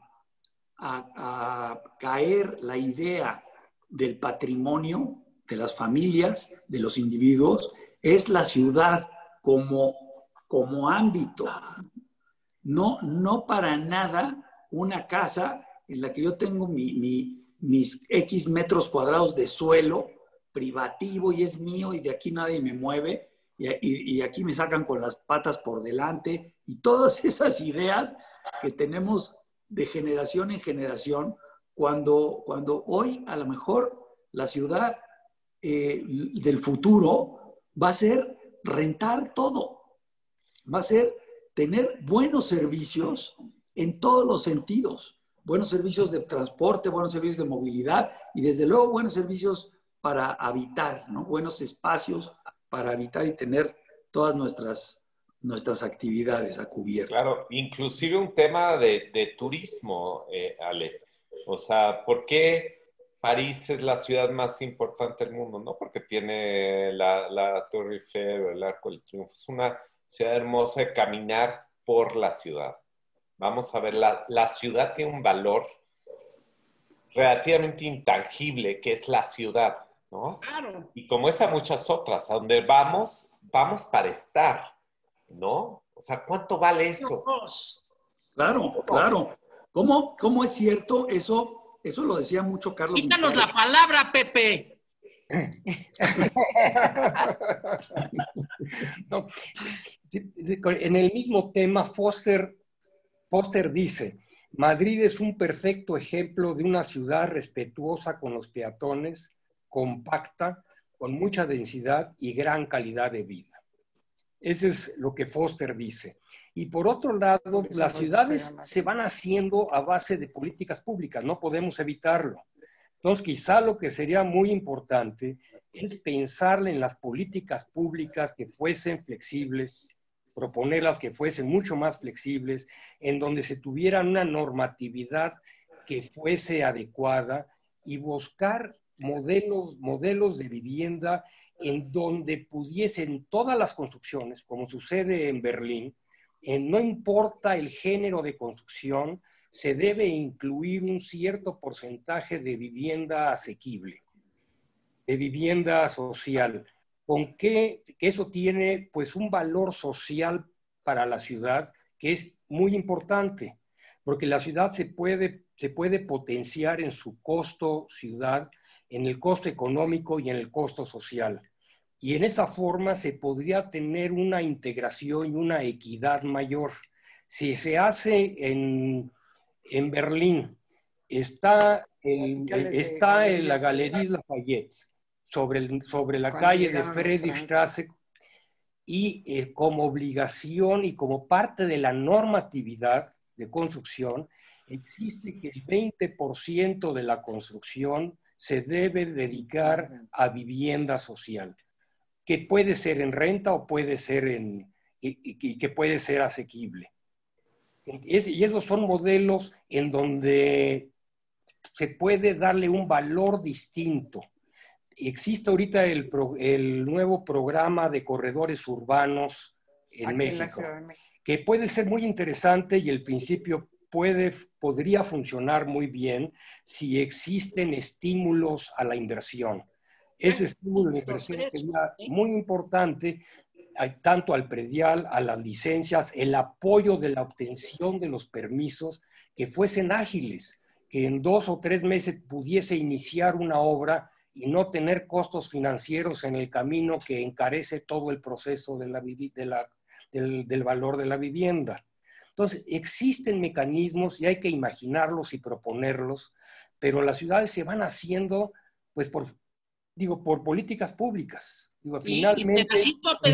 caer la idea del patrimonio de las familias, de los individuos, es la ciudad como ámbito. No para nada una casa en la que yo tengo mis X metros cuadrados de suelo privativo y es mío y de aquí nadie me mueve y aquí me sacan con las patas por delante y todas esas ideas que tenemos de generación en generación cuando hoy a lo mejor la ciudad del futuro va a ser rentar todo, va a ser tener buenos servicios en todos los sentidos, buenos servicios de transporte, buenos servicios de movilidad y desde luego buenos servicios para habitar, ¿no? Buenos espacios para habitar y tener todas nuestras actividades a cubierto. Claro, inclusive un tema de turismo, Ale. O sea, ¿por qué París es la ciudad más importante del mundo? No porque tiene la Torre Eiffel o el Arco del Triunfo. Es una ciudad hermosa de caminar por la ciudad. Vamos a ver, la ciudad tiene un valor relativamente intangible, que es la ciudad, ¿no? Claro. Y como esa muchas otras, a donde vamos para estar, ¿no? O sea, ¿cuánto vale eso? Claro, claro. ¿Cómo es cierto? Eso lo decía mucho Carlos Quítanos Mijares. la palabra, Pepe. No, en el mismo tema, Foster dice, Madrid es un perfecto ejemplo de una ciudad respetuosa con los peatones, compacta, con mucha densidad y gran calidad de vida. Eso es lo que Foster dice. Y por otro lado, las ciudades se van haciendo a base de políticas públicas, no podemos evitarlo. Entonces, quizá lo que sería muy importante es pensarle en las políticas públicas que fuesen flexibles, proponerlas que fuesen mucho más flexibles, en donde se tuviera una normatividad que fuese adecuada y buscar modelos de vivienda en donde pudiesen todas las construcciones, como sucede en Berlín, no importa el género de construcción, se debe incluir un cierto porcentaje de vivienda asequible, de vivienda social, con que eso tiene pues un valor social para la ciudad que es muy importante, porque la ciudad se puede potenciar en su costo ciudad, en el costo económico y en el costo social. Y en esa forma se podría tener una integración y una equidad mayor. Si se hace en Berlín, está en la Galería Lafayette, sobre la calle de Friedrichstraße, y como obligación y como parte de la normatividad de construcción, existe que el 20% de la construcción se debe dedicar a vivienda social, que puede ser en renta o puede ser y que puede ser asequible. Y esos son modelos en donde se puede darle un valor distinto. Existe ahorita el nuevo programa de corredores urbanos en México, que puede ser muy interesante y el principio podría funcionar muy bien si existen estímulos a la inversión. Ese estímulo de inversión sería muy importante, tanto al predial, a las licencias, el apoyo de la obtención de los permisos, que fuesen ágiles, que en 2 o 3 meses pudiese iniciar una obra y no tener costos financieros en el camino que encarece todo el proceso del valor de la vivienda. Entonces, existen mecanismos y hay que imaginarlos y proponerlos, pero las ciudades se van haciendo, pues, por políticas públicas. Finalmente, y pedacito a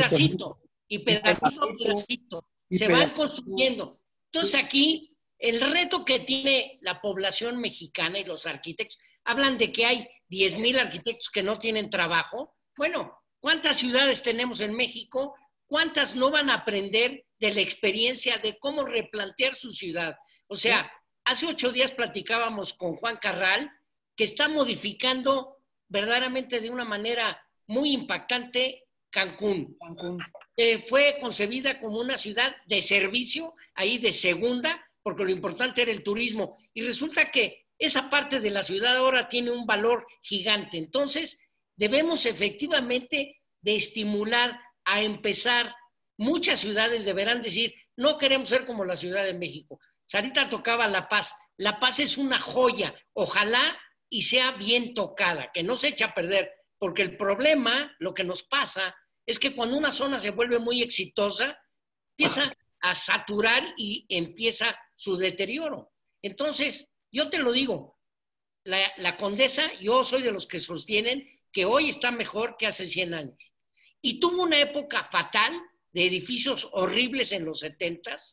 pedacito, se van construyendo. Entonces aquí, el reto que tiene la población mexicana y los arquitectos, hablan de que hay 10,000 arquitectos que no tienen trabajo. Bueno, ¿cuántas ciudades tenemos en México? ¿Cuántas no van a aprender de la experiencia de cómo replantear su ciudad? O sea, hace 8 días platicábamos con Juan Carral, que está modificando verdaderamente de una manera muy impactante Cancún. Fue concebida como una ciudad de servicio, ahí de segunda, porque lo importante era el turismo. Y resulta que esa parte de la ciudad ahora tiene un valor gigante. Entonces, debemos efectivamente de estimular a empezar. Muchas ciudades deberán decir, no queremos ser como la Ciudad de México. Sarita tocaba La Paz. La Paz es una joya. Ojalá y sea bien tocada, que no se eche a perder, porque el problema, lo que nos pasa, es que cuando una zona se vuelve muy exitosa, empieza a saturar y empieza su deterioro. Entonces, yo te lo digo, la Condesa, yo soy de los que sostienen que hoy está mejor que hace 100 años. Y tuvo una época fatal de edificios horribles en los 70s,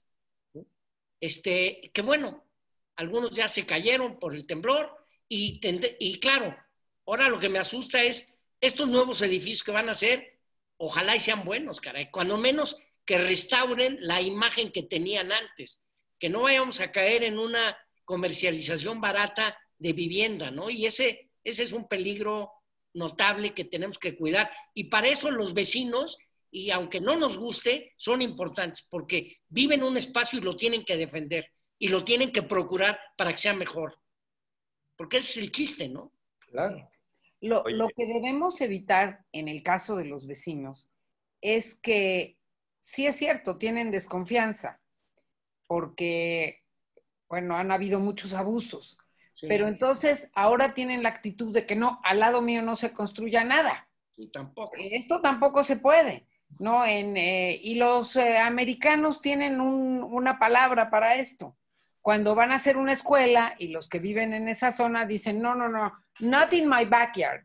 que bueno, algunos ya se cayeron por el temblor, y claro, ahora lo que me asusta es estos nuevos edificios que van a hacer, ojalá y sean buenos, caray, cuando menos que restauren la imagen que tenían antes, que no vayamos a caer en una comercialización barata de vivienda, ¿no? Y ese es un peligro notable que tenemos que cuidar. Y para eso los vecinos, y aunque no nos guste, son importantes, porque viven un espacio y lo tienen que defender, y lo tienen que procurar para que sea mejor. Porque ese es el chiste, ¿no? Claro. Lo que debemos evitar en el caso de los vecinos es que, sí es cierto, tienen desconfianza, porque, bueno, han habido muchos abusos, Sí. pero entonces ahora tienen la actitud de que no, al lado mío no se construya nada. Y tampoco. Esto tampoco se puede, ¿no? Y los americanos tienen una palabra para esto. Cuando van a hacer una escuela y los que viven en esa zona dicen, no, not in my backyard.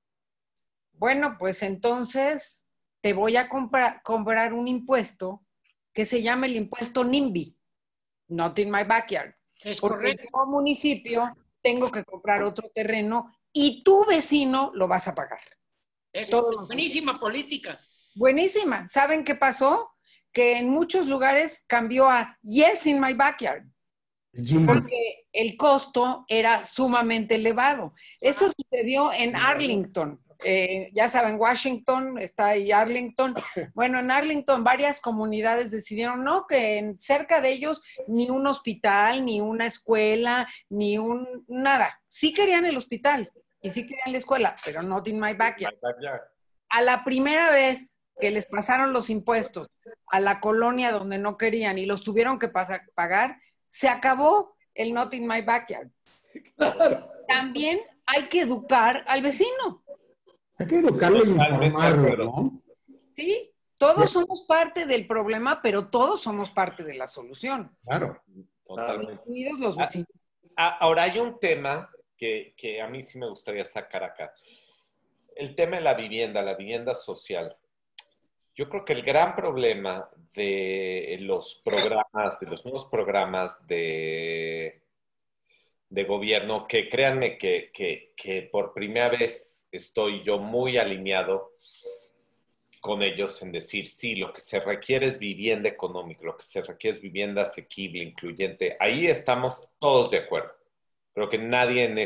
Bueno, pues entonces te voy a cobrar un impuesto que se llama el impuesto NIMBY, not in my backyard. Es Porque correcto. como municipio tengo que comprar otro terreno y tu vecino lo vas a pagar. Es Todo. buenísima política. Buenísima. ¿Saben qué pasó? Que en muchos lugares cambió a yes in my backyard. Porque el costo era sumamente elevado. Esto sucedió en Arlington. Ya saben, Washington, está ahí Arlington. Bueno, en Arlington varias comunidades decidieron no, que cerca de ellos ni un hospital, ni una escuela, nada. Sí querían el hospital y sí querían la escuela, pero not in my backyard. A la primera vez que les pasaron los impuestos a la colonia donde no querían y los tuvieron que pagar, se acabó el not in my backyard. Claro. También hay que educar al vecino. Hay que educarlo y informarlo, ¿no? Sí, todos somos parte del problema, pero todos somos parte de la solución. Claro. Totalmente. Incluidos los vecinos. Ahora hay un tema que a mí sí me gustaría sacar acá. El tema de la vivienda social. Yo creo que el gran problema de los programas, de los nuevos programas de gobierno, que créanme que por primera vez estoy yo muy alineado con ellos en decir, sí, lo que se requiere es vivienda económica, lo que se requiere es vivienda asequible, incluyente. Ahí estamos todos de acuerdo. Creo que nadie en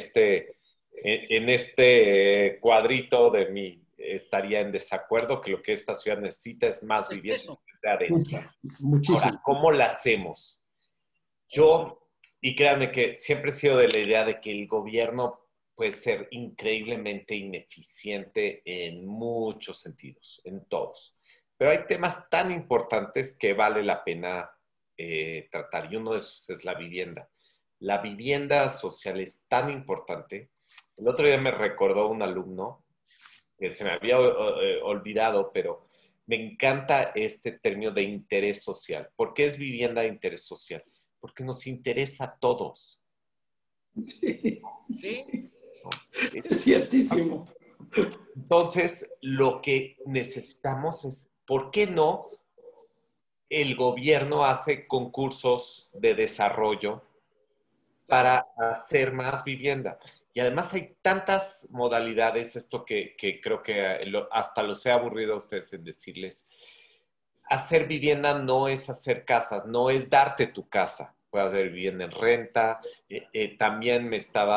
este cuadrito de mí estaría en desacuerdo, que lo que esta ciudad necesita es más vivienda de adentro. Muchísimo. Ahora, ¿cómo la hacemos? Y créanme que siempre he sido de la idea de que el gobierno puede ser increíblemente ineficiente en muchos sentidos, en todos. Pero hay temas tan importantes que vale la pena tratar, y uno de esos es la vivienda. La vivienda social es tan importante. El otro día me recordó un alumno que se me había olvidado, pero me encanta este término de interés social. ¿Por qué es vivienda de interés social? Porque nos interesa a todos. Sí. Sí. Es ciertísimo. Entonces, lo que necesitamos es, ¿por qué no el gobierno hace concursos de desarrollo para hacer más vivienda? Y además hay tantas modalidades, esto que creo que hasta los he aburrido a ustedes en decirles. Hacer vivienda no es hacer casas, no es darte tu casa. Puede haber vivienda en renta. También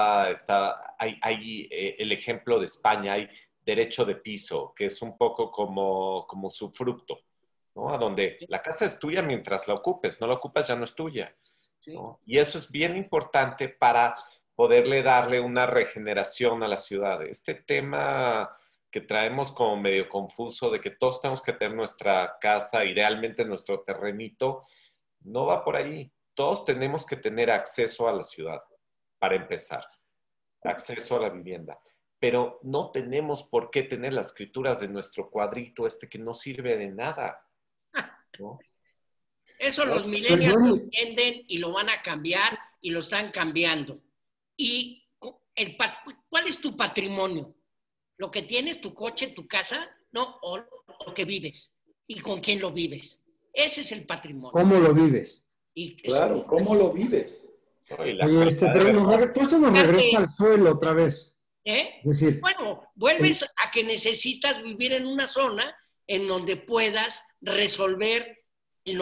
hay el ejemplo de España, hay derecho de piso, que es un poco como usufructo, ¿no? A donde la casa es tuya mientras la ocupes, no la ocupas ya no es tuya, ¿no? Y eso es bien importante para poderle darle una regeneración a la ciudad. Este tema que traemos como medio confuso de que todos tenemos que tener nuestra casa, idealmente nuestro terrenito, no va por ahí. Todos tenemos que tener acceso a la ciudad, para empezar, acceso a la vivienda. Pero no tenemos por qué tener las escrituras de nuestro cuadrito que no sirve de nada, ¿no? Eso los millennials lo entienden y lo van a cambiar y lo están cambiando. ¿Y cuál es tu patrimonio? ¿Lo que tienes, tu coche, tu casa? ¿No? ¿O lo que vives? ¿Y con quién lo vives? Ese es el patrimonio. ¿Cómo lo vives? Claro, ¿cómo lo vives? Oye, pero todo eso nos regresa al suelo otra vez. Es decir, bueno, vuelves a que necesitas vivir en una zona en donde puedas resolver el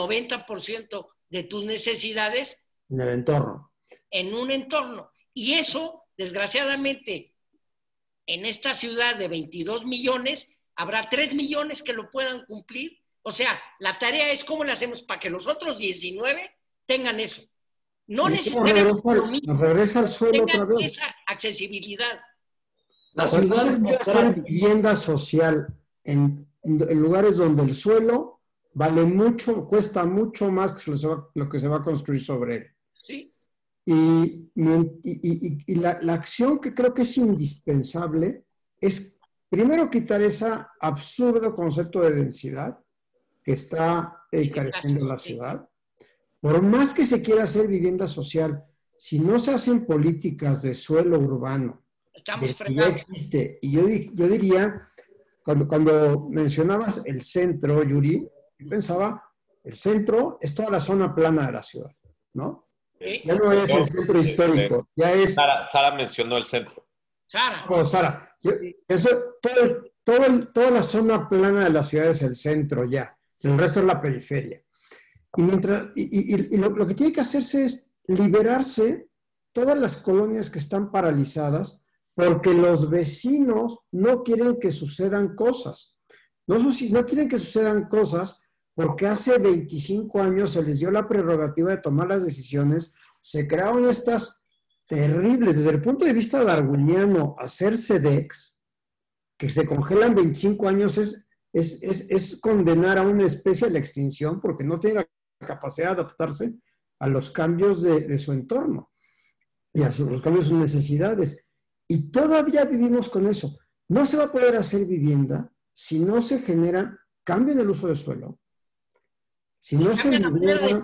90% de tus necesidades en el entorno. en un entorno. Y eso Desgraciadamente, en esta ciudad de 22 millones, habrá 3 millones que lo puedan cumplir. O sea, la tarea es cómo le hacemos para que los otros 19 tengan eso. No necesariamente lo mismo, nos regresa al suelo otra tengan vez. esa accesibilidad. La ¿Por qué ciudad se puede hacer democrática. vivienda social en lugares donde el suelo vale mucho, cuesta mucho más que lo que se va a construir sobre él? ¿Sí? Y la acción que creo que es indispensable es, primero, quitar ese absurdo concepto de densidad que está encareciendo la ciudad. Por más que se quiera hacer vivienda social, si no se hacen políticas de suelo urbano, Estamos que ya fregados. existe, y yo diría, cuando mencionabas el centro, Yuri, yo pensaba, el centro es toda la zona plana de la ciudad, ¿no? Ya no es el centro histórico, ya es... Sara mencionó el centro. Sara. Oh, Sara, toda la zona plana de la ciudad es el centro ya, el resto es la periferia. Y lo que tiene que hacerse es liberarse todas las colonias que están paralizadas porque los vecinos no quieren que sucedan cosas. No quieren que sucedan cosas porque hace 25 años se les dio la prerrogativa de tomar las decisiones, se crearon estas terribles, desde el punto de vista darwiniano, hacer SEDEX, que se congelan 25 años, es condenar a una especie a la extinción porque no tiene la capacidad de adaptarse a los cambios de su entorno y a los cambios de sus necesidades. Y todavía vivimos con eso. No se va a poder hacer vivienda si no se genera cambio en el uso del suelo, si no se libera,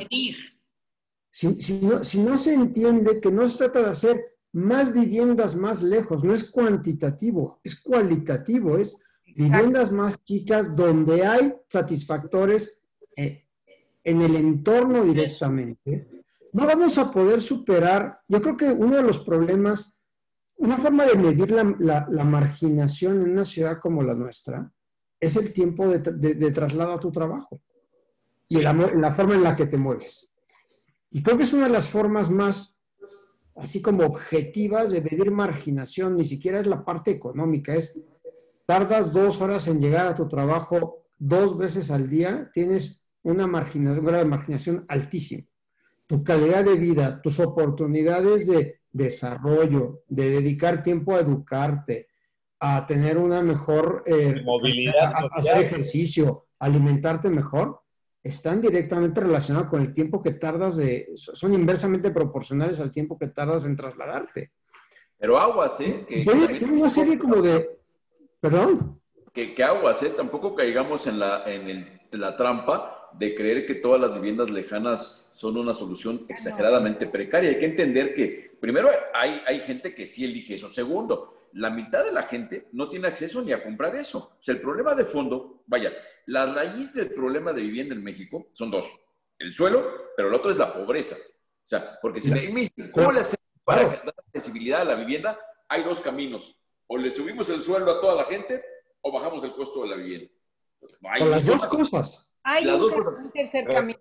si no se entiende que no se trata de hacer más viviendas más lejos, no es cuantitativo, es cualitativo, es viviendas más chicas donde hay satisfactores en el entorno directamente. No vamos a poder superar, yo creo que uno de los problemas, una forma de medir la marginación en una ciudad como la nuestra es el tiempo de traslado a tu trabajo y la forma en la que te mueves. Y creo que es una de las formas más, así como objetivas de medir marginación, ni siquiera es la parte económica, es tardas 2 horas en llegar a tu trabajo 2 veces al día, tienes un grado de marginación altísimo. Tu calidad de vida, tus oportunidades de desarrollo, de dedicar tiempo a educarte, a tener una mejor movilidad a hacer ejercicio, alimentarte mejor, están directamente relacionados con el tiempo que tardas son inversamente proporcionales al tiempo que tardas en trasladarte. Pero aguas, ¿eh? Tiene una serie como de... ¿Perdón? Que aguas, ¿eh? Tampoco caigamos en la trampa de creer que todas las viviendas lejanas son una solución exageradamente precaria. Hay que entender que, primero, hay gente que sí elige eso. Segundo, la mitad de la gente no tiene acceso ni a comprar eso. O sea, el problema de fondo, vaya, la raíz del problema de vivienda en México son dos. El suelo, pero el otro es la pobreza. O sea, porque si me dicen, ¿cómo le hacemos para dar accesibilidad a la vivienda? Hay dos caminos. O le subimos el sueldo a toda la gente o bajamos el costo de la vivienda. No, hay las dos cosas. Hay un tercer camino.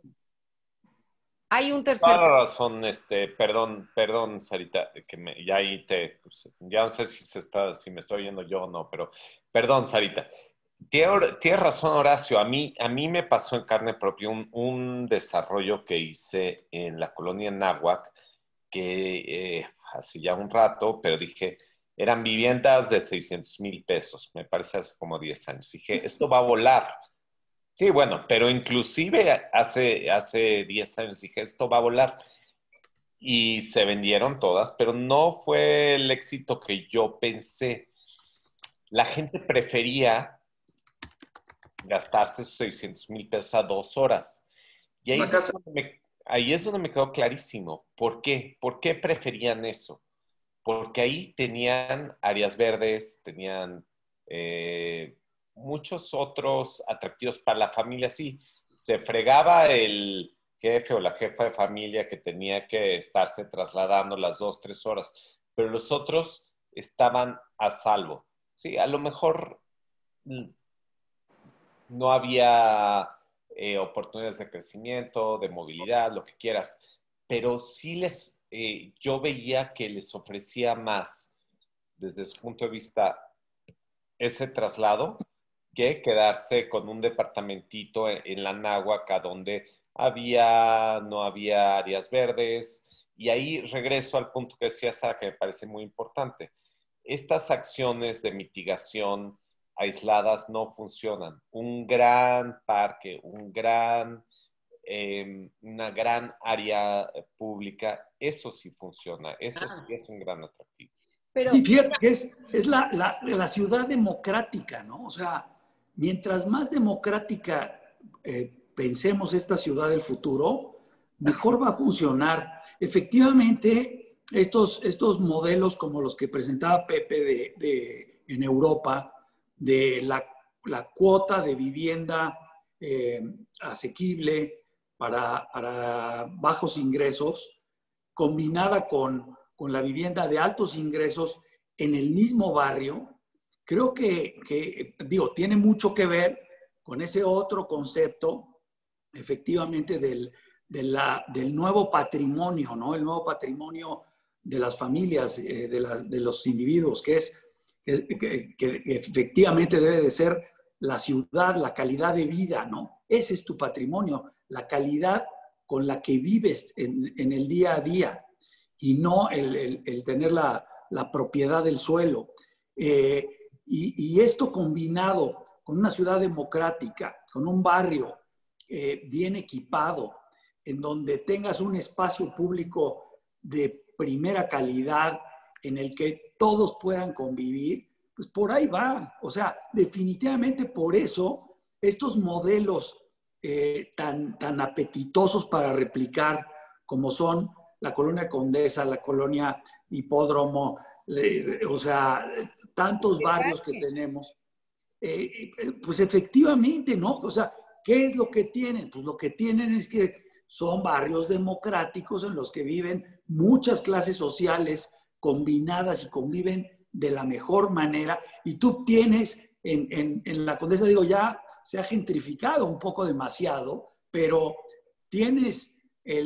Hay un tercer camino. Razón, perdón, Sarita, que ya ahí ya no sé si me estoy oyendo yo o no, pero perdón, Sarita. Tienes razón, Horacio. A mí me pasó en carne propia un desarrollo que hice en la colonia Náhuac, que hace ya un rato, pero dije, eran viviendas de 600,000 pesos, me parece hace como 10 años. Dije, esto va a volar. Sí, bueno, pero inclusive hace 10 años dije, esto va a volar. Y se vendieron todas, pero no fue el éxito que yo pensé. La gente prefería gastarse esos 600,000 pesos a 2 horas. Y ahí es donde me quedó clarísimo. ¿Por qué? ¿Por qué preferían eso? Porque ahí tenían áreas verdes, tenían muchos otros atractivos para la familia. Sí, se fregaba el jefe o la jefa de familia que tenía que estarse trasladando las 2, 3 horas, pero los otros estaban a salvo. Sí, a lo mejor no había oportunidades de crecimiento, de movilidad, lo que quieras, pero sí les yo veía que les ofrecía más, desde su punto de vista, ese traslado, que quedarse con un departamentito en la Náhuac, donde no había áreas verdes. Y ahí regreso al punto que decía Sara, que me parece muy importante. Estas acciones de mitigación aisladas no funcionan. Un gran parque, una gran área pública, eso sí funciona, eso sí es un gran atractivo. Pero, sí, fíjate que es la ciudad democrática, ¿no? O sea, mientras más democrática pensemos esta ciudad del futuro, mejor va a funcionar. Efectivamente, estos modelos como los que presentaba Pepe en Europa, de la cuota de vivienda asequible para bajos ingresos, combinada con la vivienda de altos ingresos en el mismo barrio, creo que tiene mucho que ver con ese otro concepto, efectivamente, del nuevo patrimonio, ¿no? El nuevo patrimonio de las familias, de los individuos, que efectivamente debe de ser la ciudad, la calidad de vida, ¿no? Ese es tu patrimonio, la calidad con la que vives en el día a día, y no el tener la propiedad del suelo. Y esto combinado con una ciudad democrática, con un barrio bien equipado, en donde tengas un espacio público de primera calidad, en el que todos puedan convivir, pues por ahí va. O sea, definitivamente por eso estos modelos tan apetitosos para replicar, como son la colonia Condesa, la colonia Hipódromo, o sea, tantos barrios que tenemos, pues efectivamente, ¿no? O sea, ¿qué es lo que tienen? Pues lo que tienen es que son barrios democráticos en los que viven muchas clases sociales combinadas y conviven de la mejor manera. Y tú tienes en la Condesa, digo, ya se ha gentrificado un poco demasiado, pero tienes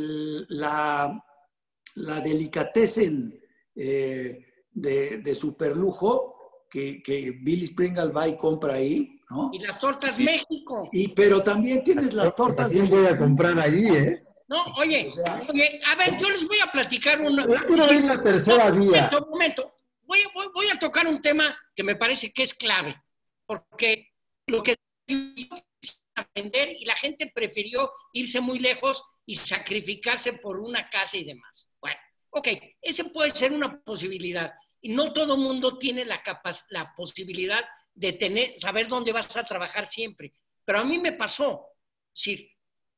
la delicatessen de superlujo que Billy Springle va y compra ahí, ¿no? Y las tortas México. Pero también tienes las tortas de... voy a comprar allí, ¿eh? No, oye, a ver, yo les voy a platicar una... Yo quiero ir la tercera vía. Un momento. Voy a tocar un tema que me parece que es clave, porque lo que aprender y la gente prefirió irse muy lejos y sacrificarse por una casa y demás. Bueno, ok, ese puede ser una posibilidad. Y no todo el mundo tiene la posibilidad de saber dónde vas a trabajar siempre. Pero a mí me pasó. Sí,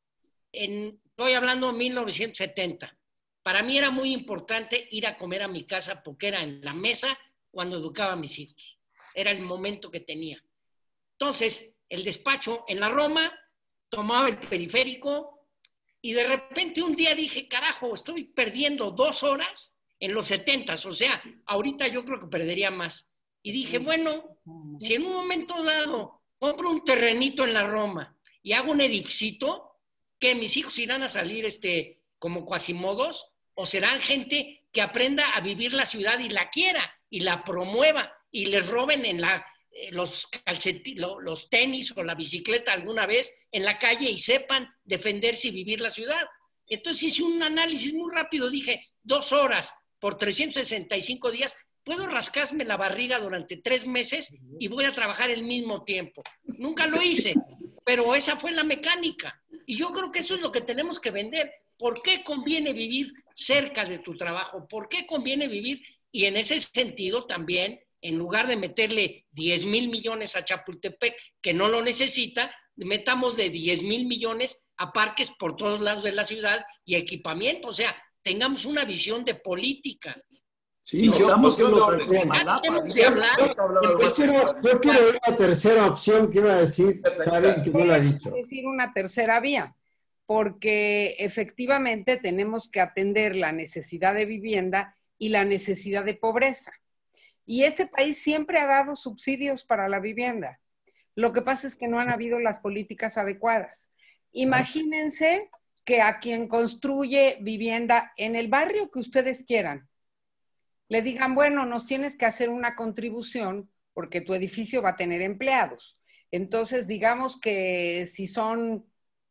estoy hablando de 1970. Para mí era muy importante ir a comer a mi casa porque era en la mesa cuando educaba a mis hijos. Era el momento que tenía. Entonces, el despacho en la Roma, tomaba el periférico y de repente un día dije, carajo, estoy perdiendo 2 horas en los 70s, o sea, ahorita yo creo que perdería más. Y dije, bueno, si en un momento dado compro un terrenito en la Roma y hago un edificito, que mis hijos irán a salir como cuasimodos, o serán gente que aprenda a vivir la ciudad y la quiera y la promueva y les roben los tenis o la bicicleta alguna vez en la calle y sepan defenderse y vivir la ciudad. Entonces hice un análisis muy rápido, dije, 2 horas por 365 días, puedo rascarme la barriga durante 3 meses y voy a trabajar el mismo tiempo. Nunca lo hice, pero esa fue la mecánica. Y yo creo que eso es lo que tenemos que vender. ¿Por qué conviene vivir cerca de tu trabajo? ¿Por qué conviene vivir? Y en ese sentido también, en lugar de meterle 10,000 millones a Chapultepec, que no lo necesita, metamos de 10,000 millones a parques por todos lados de la ciudad y equipamiento. O sea, tengamos una visión de política. Sí, estamos en los Yo quiero ir a la tercera opción que iba a decir, saben que no la ha dicho. Decir una tercera vía, porque efectivamente tenemos que atender la necesidad de vivienda y la necesidad de pobreza. Y este país siempre ha dado subsidios para la vivienda. Lo que pasa es que no han habido las políticas adecuadas. Imagínense que a quien construye vivienda en el barrio que ustedes quieran, le digan, bueno, nos tienes que hacer una contribución porque tu edificio va a tener empleados. Entonces, digamos que si son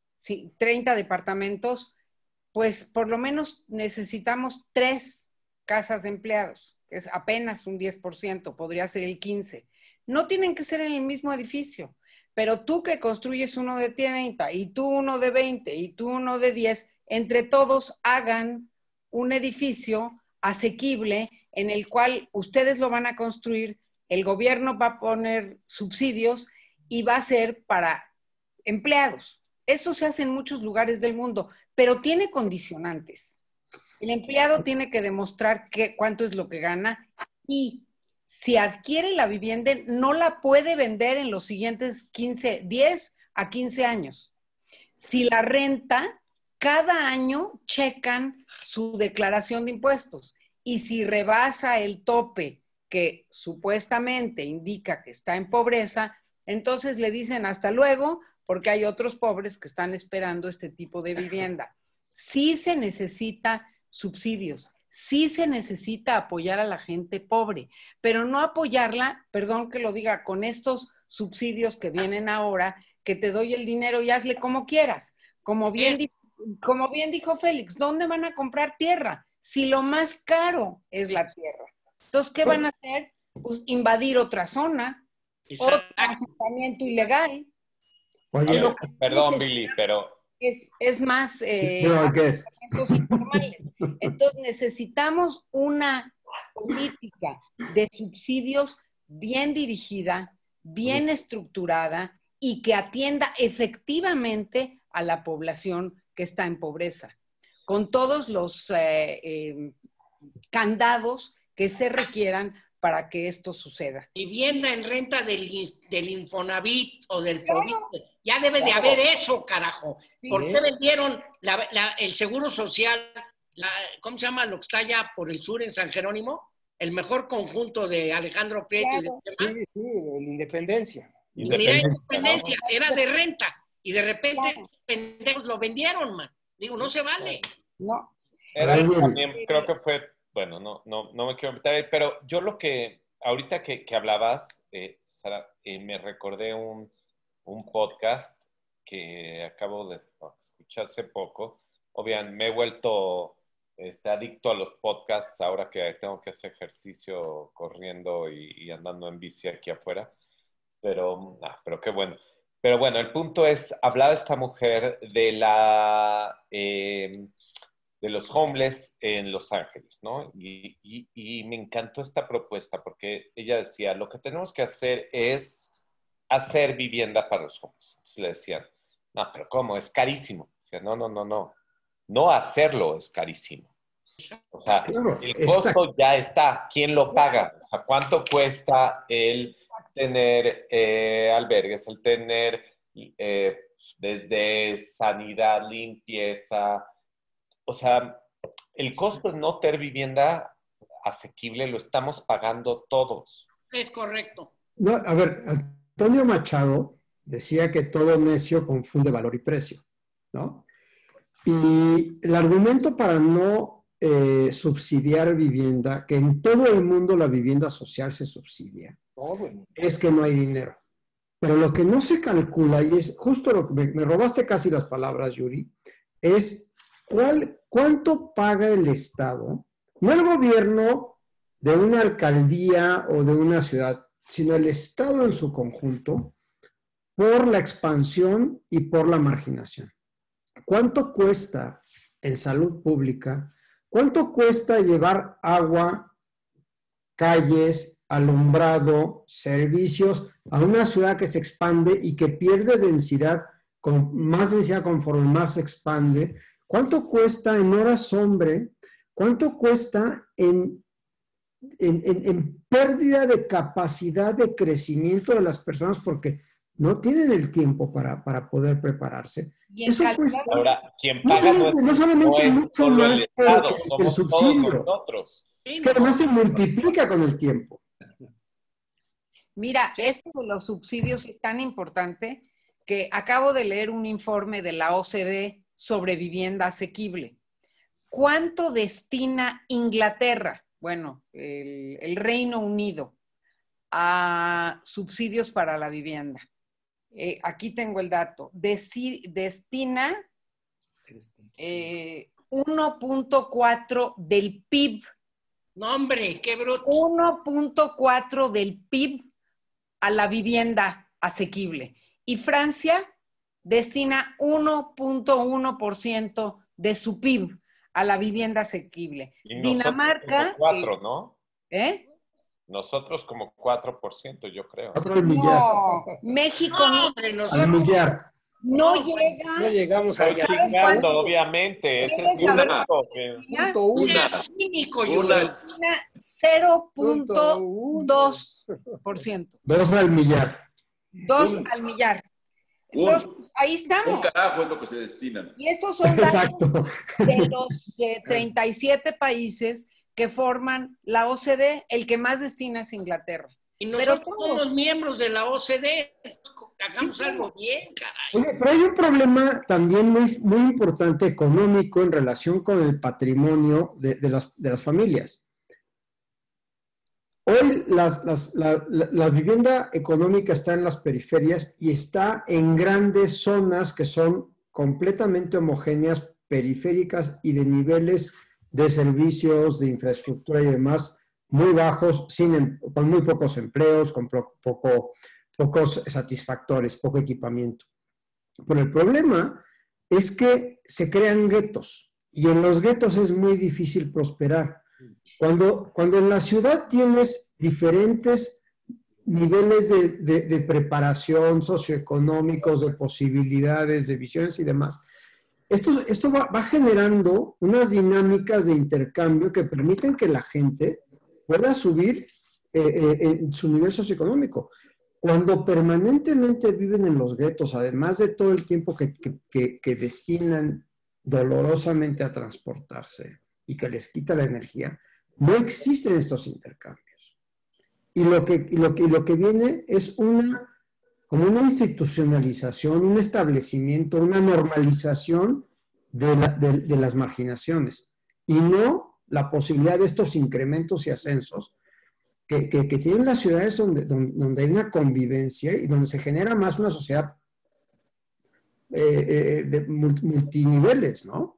30 departamentos, pues por lo menos necesitamos 3 casas de empleados, que es apenas un 10%, podría ser el 15%. No tienen que ser en el mismo edificio, pero tú que construyes uno de 30 y tú uno de 20 y tú uno de 10, entre todos hagan un edificio asequible en el cual ustedes lo van a construir, el gobierno va a poner subsidios y va a ser para empleados. Esto se hace en muchos lugares del mundo, pero tiene condicionantes. El empleado tiene que demostrar cuánto es lo que gana y si adquiere la vivienda, no la puede vender en los siguientes 10 a 15 años. Si la renta, cada año checan su declaración de impuestos y si rebasa el tope que supuestamente indica que está en pobreza, entonces le dicen hasta luego, porque hay otros pobres que están esperando este tipo de vivienda. Sí se necesita subsidios, sí se necesita apoyar a la gente pobre, pero no apoyarla, perdón que lo diga, con estos subsidios que vienen ahora, que te doy el dinero y hazle como quieras. Como bien dijo Félix, ¿dónde van a comprar tierra? Si lo más caro es la tierra. Entonces, ¿qué van a hacer? Pues invadir otra zona, otro asentamiento ilegal. Oye, perdón, Billy, pero... Es más es? informales. Entonces necesitamos una política de subsidios bien dirigida, bien estructurada y que atienda efectivamente a la población que está en pobreza, con todos los candados que se requieran para que esto suceda. Vivienda en renta del Infonavit o del Fobit. Ya debe de haber eso, carajo. Sí. ¿Por qué vendieron el Seguro Social, ¿cómo se llama? Lo que está allá por el sur en San Jerónimo, el mejor conjunto de Alejandro Prieto y de Sí, la Independencia. Unidad de Independencia, ¿no? Era de renta. Y de repente, pendejos lo vendieron, man. Digo, no se vale. No. También creo que fue... Bueno, no me quiero meter ahí, pero yo lo que, ahorita que hablabas, Sara, me recordé un podcast que acabo de escuchar hace poco. Obviamente, me he vuelto adicto a los podcasts ahora que tengo que hacer ejercicio corriendo y andando en bici aquí afuera. Pero qué bueno. Pero bueno, el punto es, hablaba esta mujer de de los homeless en Los Ángeles, ¿no? Y me encantó esta propuesta porque ella decía, lo que tenemos que hacer es hacer vivienda para los homeless. Entonces le decían, no, pero ¿cómo? Es carísimo. Decía, no. No hacerlo es carísimo. O sea, el costo ya está. ¿Quién lo paga? O sea, ¿cuánto cuesta el tener albergues, el tener desde sanidad, limpieza? O sea, el costo de no tener vivienda asequible lo estamos pagando todos. Es correcto. No, a ver, Antonio Machado decía que todo necio confunde valor y precio, ¿no? Y el argumento para no subsidiar vivienda, que en todo el mundo la vivienda social se subsidia, es que no hay dinero. Pero lo que no se calcula, y es justo lo que me robaste casi las palabras, Yuri, es ¿cuánto paga el Estado? No el gobierno de una alcaldía o de una ciudad, sino el Estado en su conjunto por la expansión y por la marginación. ¿Cuánto cuesta en salud pública? ¿Cuánto cuesta llevar agua, calles, alumbrado, servicios a una ciudad que se expande y que pierde densidad, con más densidad conforme más se expande? ¿Cuánto cuesta en horas sombre? ¿Cuánto cuesta en pérdida de capacidad de crecimiento de las personas porque no tienen el tiempo para poder prepararse? Eso cuesta. Ahora, quien paga no solamente mucho más que el subsidio. Nosotros. Es que además se multiplica con el tiempo. Mira, esto de los subsidios es tan importante que acabo de leer un informe de la OCDE sobre vivienda asequible. ¿Cuánto destina Inglaterra, bueno, el Reino Unido, a subsidios para la vivienda? Aquí tengo el dato. Destina 1.4 del PIB. No, hombre, qué bruto. 1.4 del PIB a la vivienda asequible. Y Francia destina 1.1% de su PIB a la vivienda asequible. Y Dinamarca... como 4, ¿no? ¿Eh? Nosotros como 4%, yo creo. 4 al millar. No, México No, hombre, Al nosotros millar. no No llega. llegamos a Estoy ¿Sabes chingando, cuánto? obviamente. Ese es ¿Quieres mi saber punto. punto uno. sea cínico, yo. Una, 0.2%. 2 al millar. 2 al millar. Entonces, ahí un estamos. carajo es lo que se destinan. Y estos son datos Exacto. de los 37 países que forman la OCDE. El que más destina es Inglaterra. Y Pero nosotros todos. somos miembros de la OCDE. Hagamos Sí, algo bien, caray. Oye, pero hay un problema también muy importante económico en relación con el patrimonio de las familias. Hoy la vivienda económica está en las periferias y está en grandes zonas que son completamente homogéneas, periféricas y de niveles de servicios, de infraestructura y demás muy bajos, con muy pocos empleos, con pocos satisfactores, poco equipamiento. Pero el problema es que se crean guetos y en los guetos es muy difícil prosperar. Cuando en la ciudad tienes diferentes niveles de preparación socioeconómicos, de posibilidades, de visiones y demás, esto va generando unas dinámicas de intercambio que permiten que la gente pueda subir en su nivel socioeconómico. Cuando permanentemente viven en los guetos, además de todo el tiempo que destinan dolorosamente a transportarse y que les quita la energía, no existen estos intercambios. Y lo que viene es como una institucionalización, un establecimiento, una normalización de las marginaciones y no la posibilidad de estos incrementos y ascensos que tienen las ciudades donde hay una convivencia y donde se genera más una sociedad de multiniveles, ¿no?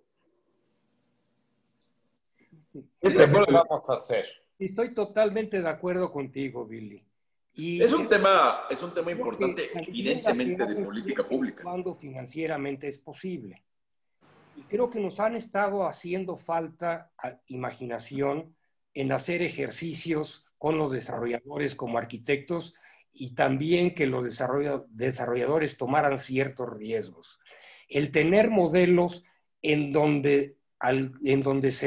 ¿Qué vamos a hacer? Estoy totalmente de acuerdo contigo, Billy. Y Es un tema creo importante, que la evidentemente, vivienda de se política sigue pública. Cuando financieramente es posible. Y creo que nos han estado haciendo falta imaginación en hacer ejercicios con los desarrolladores como arquitectos y también que los desarrolladores tomaran ciertos riesgos. El tener modelos en donde se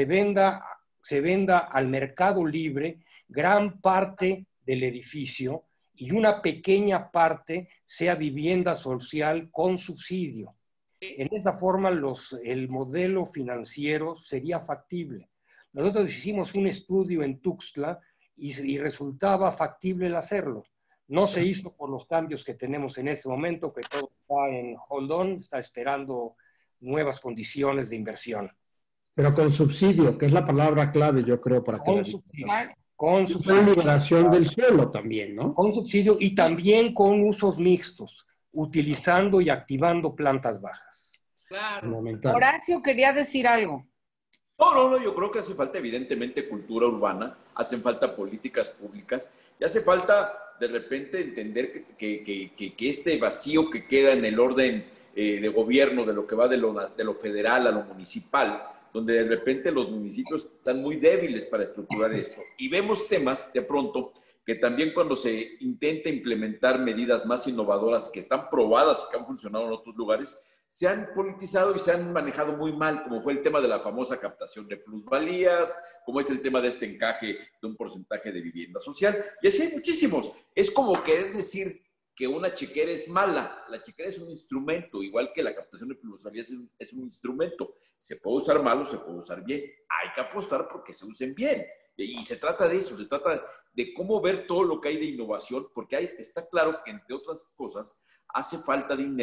venda al mercado libre gran parte del edificio y una pequeña parte sea vivienda social con subsidio. En esta forma el modelo financiero sería factible. Nosotros hicimos un estudio en Tuxtla y resultaba factible el hacerlo. No se hizo por los cambios que tenemos en este momento, que todo está en hold on, está esperando nuevas condiciones de inversión. Pero con subsidio, que es la palabra clave, yo creo, para que Con subsidio. Con una subsidio. liberación del suelo también, ¿no? Con subsidio y también con usos mixtos, utilizando y activando plantas bajas. Claro. Fundamental. Horacio quería decir algo. No, yo creo que hace falta evidentemente cultura urbana, hacen falta políticas públicas y hace falta de repente entender que este vacío que queda en el orden de gobierno, de lo que va de lo federal a lo municipal, donde de repente los municipios están muy débiles para estructurar esto. Y vemos temas de pronto que también cuando se intenta implementar medidas más innovadoras que están probadas y que han funcionado en otros lugares, se han politizado y se han manejado muy mal, como fue el tema de la famosa captación de plusvalías, como es el tema de este encaje de un porcentaje de vivienda social. Y así hay muchísimos. Es como querer decir que una chequera es mala. La chequera es un instrumento, igual que la captación de plusvalías es un instrumento. Se puede usar mal o se puede usar bien. Hay que apostar porque se usen bien. Y se trata de eso, se trata de cómo ver todo lo que hay de innovación, porque está claro que, entre otras cosas, hace falta dinero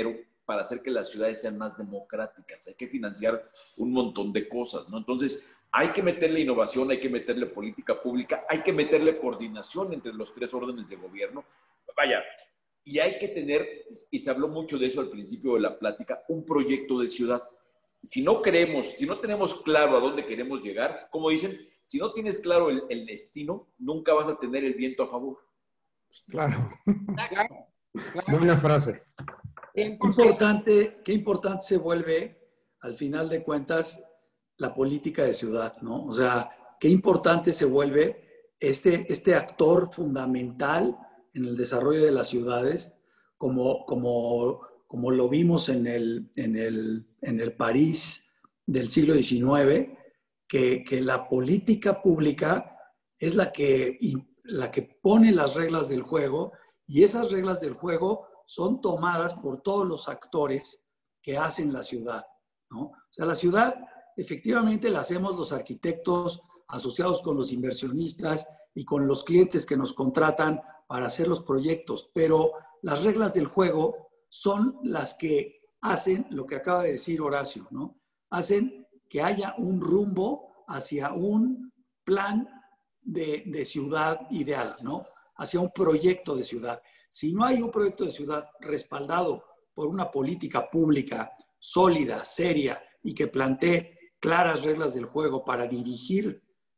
para hacer que las ciudades sean más democráticas. Hay que financiar un montón de cosas, ¿no? Entonces, hay que meterle innovación, hay que meterle política pública, hay que meterle coordinación entre los 3 órdenes de gobierno. Vaya, y hay que tener, y se habló mucho de eso al principio de la plática, un proyecto de ciudad. Si no tenemos claro a dónde queremos llegar, como dicen, si no tienes claro el destino, nunca vas a tener el viento a favor. Claro. Claro. Buena frase. Qué importante se vuelve, al final de cuentas, la política de ciudad, ¿no? O sea, qué importante se vuelve este actor fundamental en el desarrollo de las ciudades, como lo vimos en el París del siglo XIX, que la política pública es la que pone las reglas del juego, y esas reglas del juego son tomadas por todos los actores que hacen la ciudad, ¿no? O sea, la ciudad efectivamente la hacemos los arquitectos asociados con los inversionistas y con los clientes que nos contratan para hacer los proyectos, pero las reglas del juego son las que hacen lo que acaba de decir Horacio, ¿no? Hacen que haya un rumbo hacia un plan de ciudad ideal, ¿no? Hacia un proyecto de ciudad. Si no hay un proyecto de ciudad respaldado por una política pública sólida, seria y que plantee claras reglas del juego para dirigir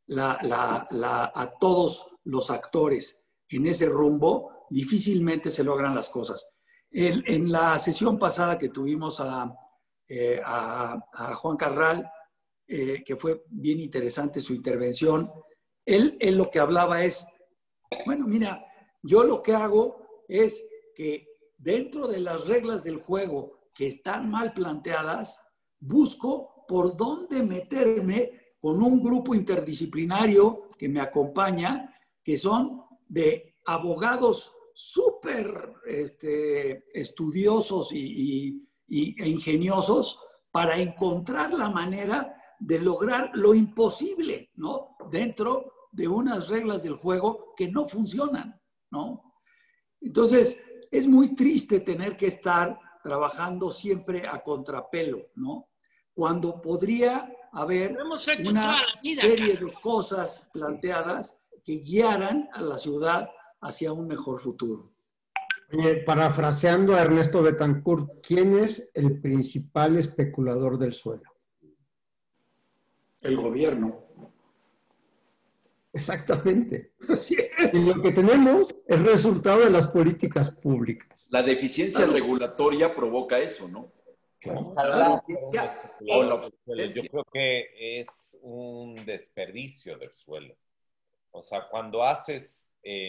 a todos los actores en ese rumbo, difícilmente se logran las cosas. En la sesión pasada que tuvimos a Juan Carral, que fue bien interesante su intervención, él lo que hablaba es, bueno, mira, yo lo que hago es que dentro de las reglas del juego que están mal planteadas, busco por dónde meterme con un grupo interdisciplinario que me acompaña, que son de abogados súper estudiosos e ingeniosos para encontrar la manera de lograr lo imposible, ¿no? Dentro de unas reglas del juego que no funcionan, ¿no? Entonces, es muy triste tener que estar trabajando siempre a contrapelo, ¿no? Cuando podría haber una serie de cosas planteadas que guiaran a la ciudad hacia un mejor futuro. Parafraseando a Ernesto Betancourt, ¿quién es el principal especulador del suelo? El gobierno. Exactamente. Así es. Y lo que tenemos es resultado de las políticas públicas. La deficiencia regulatoria provoca eso, ¿no? Claro. Ojalá yo creo que es un desperdicio del suelo. O sea, cuando haces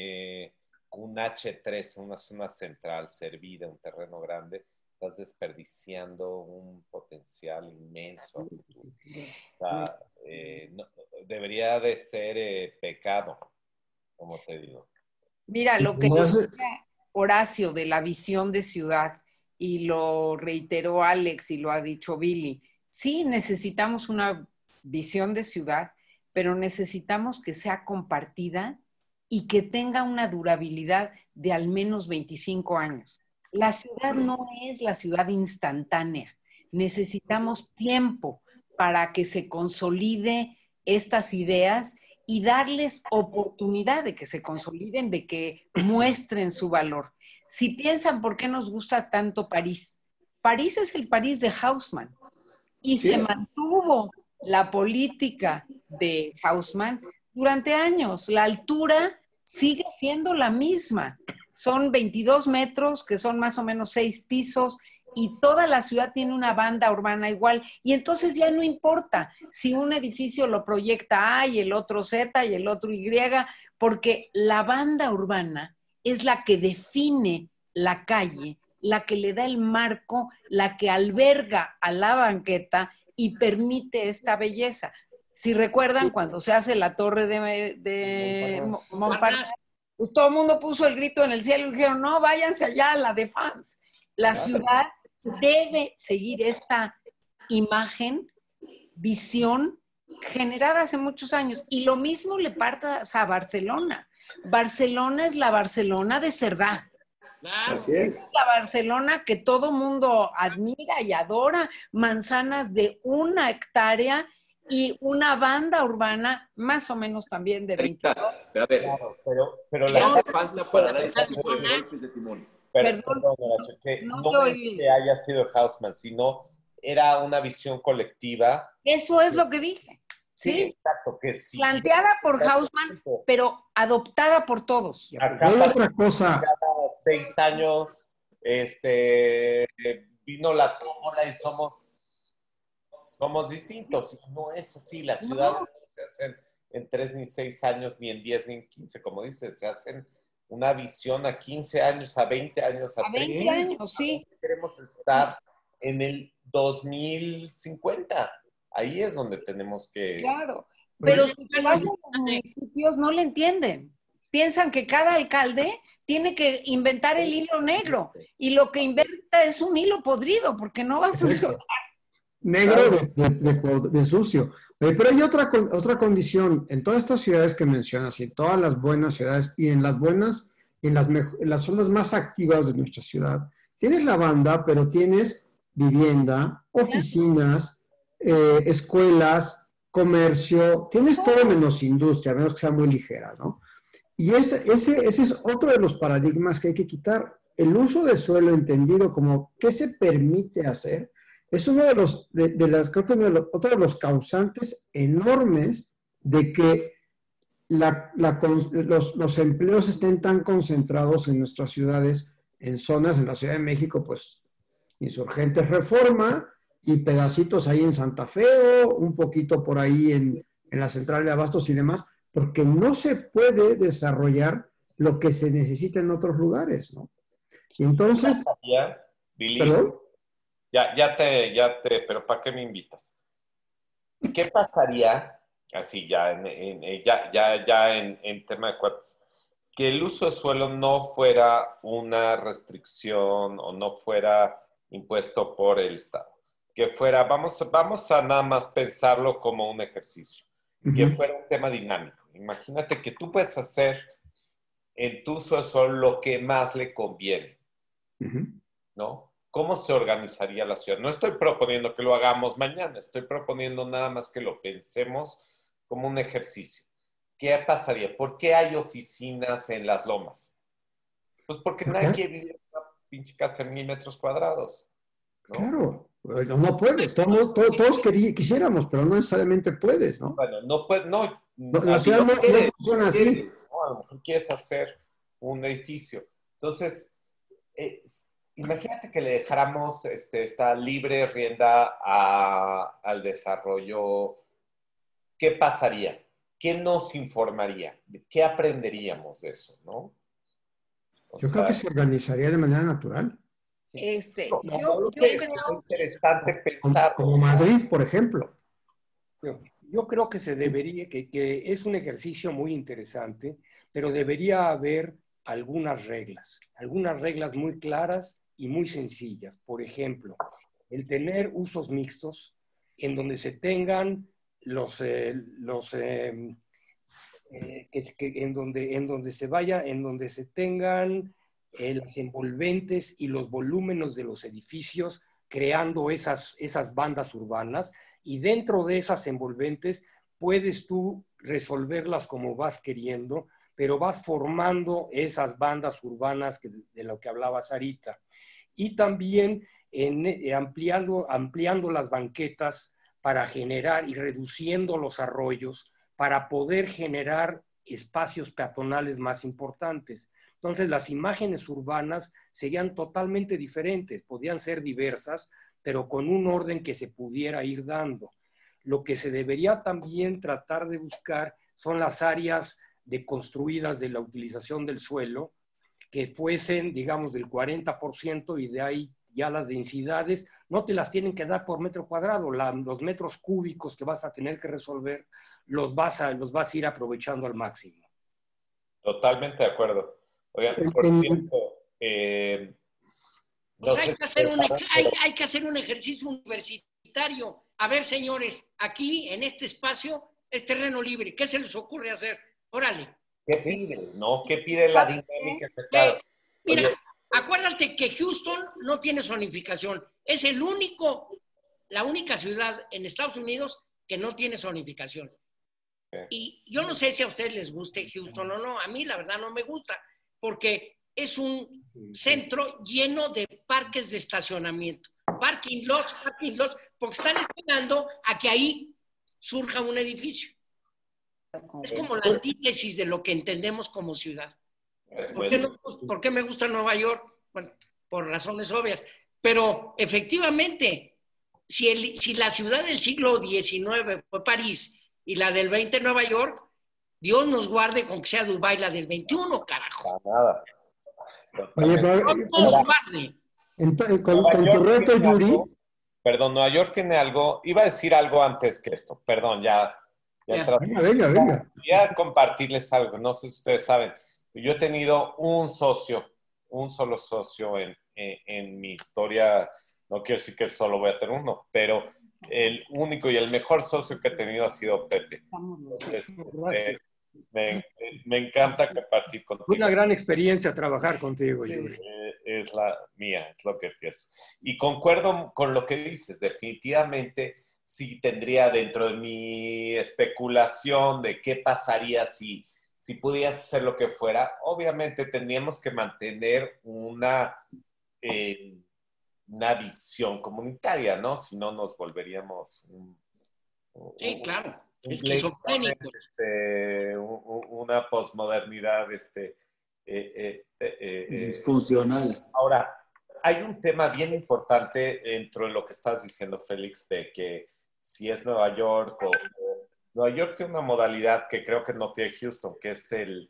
un H3, una zona central servida, un terreno grande, estás desperdiciando un potencial inmenso a futuro. O sea, no, debería de ser pecado, como te digo. Mira, lo que decía Horacio de la visión de ciudad, y lo reiteró Alex y lo ha dicho Billy, sí necesitamos una visión de ciudad, pero necesitamos que sea compartida y que tenga una durabilidad de al menos 25 años. La ciudad no es la ciudad instantánea. Necesitamos tiempo para que se consolide estas ideas y darles oportunidad de que se consoliden, de que muestren su valor. Si piensan por qué nos gusta tanto París, París es el París de Haussmann y se mantuvo la política de Haussmann durante años. La altura sigue siendo la misma. Son 22 metros, que son más o menos 6 pisos, y toda la ciudad tiene una banda urbana igual. Y entonces ya no importa si un edificio lo proyecta A y el otro Z y el otro Y, porque la banda urbana es la que define la calle, la que le da el marco, la que alberga a la banqueta y permite esta belleza. Si recuerdan, cuando se hace la torre de Montparnasse, pues todo el mundo puso el grito en el cielo y dijeron, no, váyanse allá a la Défense. La ciudad debe seguir esta imagen, visión generada hace muchos años. Y lo mismo le pasa a Barcelona. Barcelona es la Barcelona de Cerdá. Claro. Así es. La Barcelona que todo mundo admira y adora, manzanas de 1 hectárea y una banda urbana más o menos también de 22. Pero a ver, Claro, pero ¿qué la hace falta para la dar ciudad ese de tipo de Monaco. golpes de timón? Perdón, perdón, Horacio, que no no te es oí. que haya sido Haussmann, sino era una visión colectiva. Eso es lo que dije. Sí, Exacto, que sí. planteada por Haussmann, pero adoptada por todos. Acá Luego para otra cosa, cada 6 años vino la tómbola y somos distintos. Y no es así. Las ciudades no se hacen en 3 ni 6 años, ni en 10 ni en 15, como dices. Se hacen una visión a 15 años, a 20 años, a 30 20 años, sí. Queremos estar en el 2050. Ahí es donde tenemos que... Claro. Pero si te vas a los municipios no le entienden. Piensan que cada alcalde tiene que inventar el hilo negro y lo que inventa es un hilo podrido porque no va a funcionar. negro de sucio. Pero hay otra condición. En todas estas ciudades que mencionas, y en todas las buenas ciudades, y en las buenas, en las zonas más activas de nuestra ciudad, tienes la banda, pero tienes vivienda, oficinas, escuelas, comercio, tienes todo menos industria, a menos que sea muy ligera, ¿no? Y ese es otro de los paradigmas que hay que quitar. El uso de suelo entendido como qué se permite hacer es uno de los, creo que otro de los causantes enormes de que los empleos estén tan concentrados en nuestras ciudades, en zonas, en la Ciudad de México, pues Insurgentes Reforma y pedacitos ahí en Santa Fe, un poquito por ahí en la central de abastos y demás, porque no se puede desarrollar lo que se necesita en otros lugares, ¿no? Y entonces... Billy, ¿Perdón? pero ¿para qué me invitas? ¿Qué pasaría, así ya en tema de cuates, que el uso de suelo no fuera una restricción o no fuera impuesto por el Estado? Que fuera, vamos a nada más pensarlo como un ejercicio, que fuera un tema dinámico. Imagínate que tú puedes hacer en tu uso de suelo lo que más le conviene, ¿no? ¿Cómo se organizaría la ciudad? No estoy proponiendo que lo hagamos mañana, estoy proponiendo nada más que lo pensemos como un ejercicio. ¿Qué pasaría? ¿Por qué hay oficinas en las lomas? Pues porque nadie quiere vivir en una pinche casa de 1000 metros cuadrados, ¿no? Claro, no puedes, todos quisiéramos, pero no necesariamente puedes, ¿no? Bueno, no puede, no. La ciudad no funciona así. ¿no? A lo mejor quieres hacer un edificio. Entonces, imagínate que le dejáramos esta libre rienda al desarrollo. ¿Qué pasaría? ¿Qué nos informaría? ¿Qué aprenderíamos de eso, no? Yo creo que se organizaría de manera natural. Yo es creo interesante pensar. Como Madrid, por ejemplo. Yo creo que se debería, que es un ejercicio muy interesante, pero debería haber algunas reglas muy claras y muy sencillas. Por ejemplo, el tener usos mixtos en donde se tengan en donde se tengan las envolventes y los volúmenes de los edificios, creando esas bandas urbanas, y dentro de esas envolventes puedes tú resolverlas como vas queriendo, pero vas formando esas bandas urbanas de lo que hablaba Sarita. Y también ampliando las banquetas para generar y reduciendo los arroyos para poder generar espacios peatonales más importantes. Entonces, las imágenes urbanas serían totalmente diferentes, podían ser diversas, pero con un orden que se pudiera ir dando. Lo que se debería también tratar de buscar son las áreas deconstruidas de la utilización del suelo, que fuesen, digamos, del 40%, y de ahí ya las densidades no te las tienen que dar por metro cuadrado. Los metros cúbicos que vas a tener que resolver los vas a ir aprovechando al máximo. Totalmente de acuerdo. Oigan, por cierto, hay que hacer un ejercicio universitario. A ver, señores, aquí en este espacio es terreno libre. ¿Qué se les ocurre hacer? Órale. ¿Qué pide? ¿No? ¿Qué pide la dinámica del mercado? Mira, Acuérdate que Houston no tiene zonificación. Es la única ciudad en Estados Unidos que no tiene zonificación. Y yo no sé si a ustedes les guste Houston o no. A mí, la verdad, no me gusta, porque es un centro lleno de parques de estacionamiento. Parking lots, porque están esperando a que ahí surja un edificio. Es como la antítesis de lo que entendemos como ciudad. ¿Por qué me gusta Nueva York? Bueno, por razones obvias. Pero efectivamente, si la ciudad del siglo XIX fue París y la del 20 Nueva York, Dios nos guarde con que sea Dubái la del 21, carajo. Nada. Oye, pero, Dios nos guarde. Con tu reto, Yuri. Perdón, Nueva York tiene algo. Iba a decir algo antes que esto. Perdón, ya. Venga. Voy a compartirles algo. No sé si ustedes saben. Yo he tenido un solo socio en mi historia. No quiero decir que solo voy a tener uno, pero el único y el mejor socio que he tenido ha sido Pepe. Entonces, me encanta compartir contigo. Una gran experiencia trabajar contigo, Sí. Yuri. Es la mía, es lo que pienso. Y concuerdo con lo que dices, definitivamente sí tendría dentro de mi especulación de qué pasaría si pudieras hacer lo que fuera. Obviamente tendríamos que mantener una visión comunitaria, ¿no? Si no nos volveríamos Sí, claro. esquizofrénicos. Una posmodernidad disfuncional. Ahora, hay un tema bien importante dentro de lo que estás diciendo, Félix, de que si es Nueva York Nueva York tiene una modalidad que creo que no tiene Houston, que es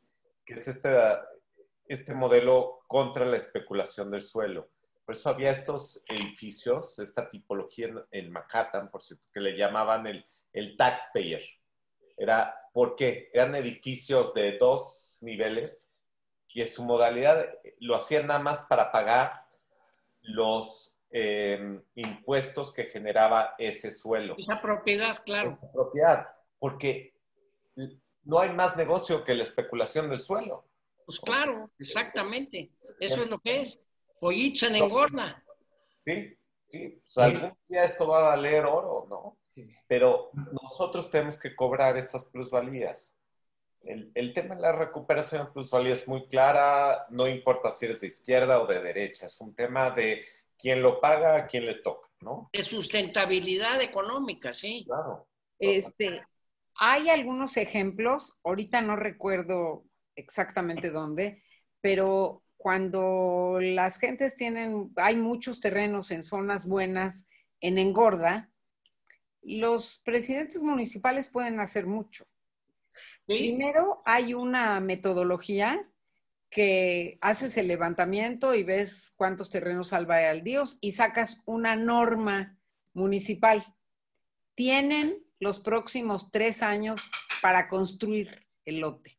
este modelo contra la especulación del suelo. Por eso había estos edificios, esta tipología en Manhattan, por cierto, que le llamaban el taxpayer. ¿Por qué? Eran edificios de 2 niveles y su modalidad lo hacían nada más para pagar los impuestos que generaba ese suelo. Esa propiedad, claro. Esa propiedad, porque no hay más negocio que la especulación del suelo. Pues claro, exactamente. Eso es lo que es. Pollitos en engorda. Sí. Pues algún día esto va a valer oro, ¿no? Pero nosotros tenemos que cobrar estas plusvalías. El tema de la recuperación de plusvalía es muy clara, no importa si eres de izquierda o de derecha, es un tema de quién lo paga, a quién le toca, ¿no? De sustentabilidad económica, sí. Claro. Hay algunos ejemplos, ahorita no recuerdo exactamente dónde, pero cuando las gentes hay muchos terrenos en zonas buenas, en engorda, los presidentes municipales pueden hacer mucho. ¿Sí? Primero, hay una metodología que haces el levantamiento y ves cuántos terrenos al baldíos y sacas una norma municipal. Tienen los próximos 3 años para construir el lote.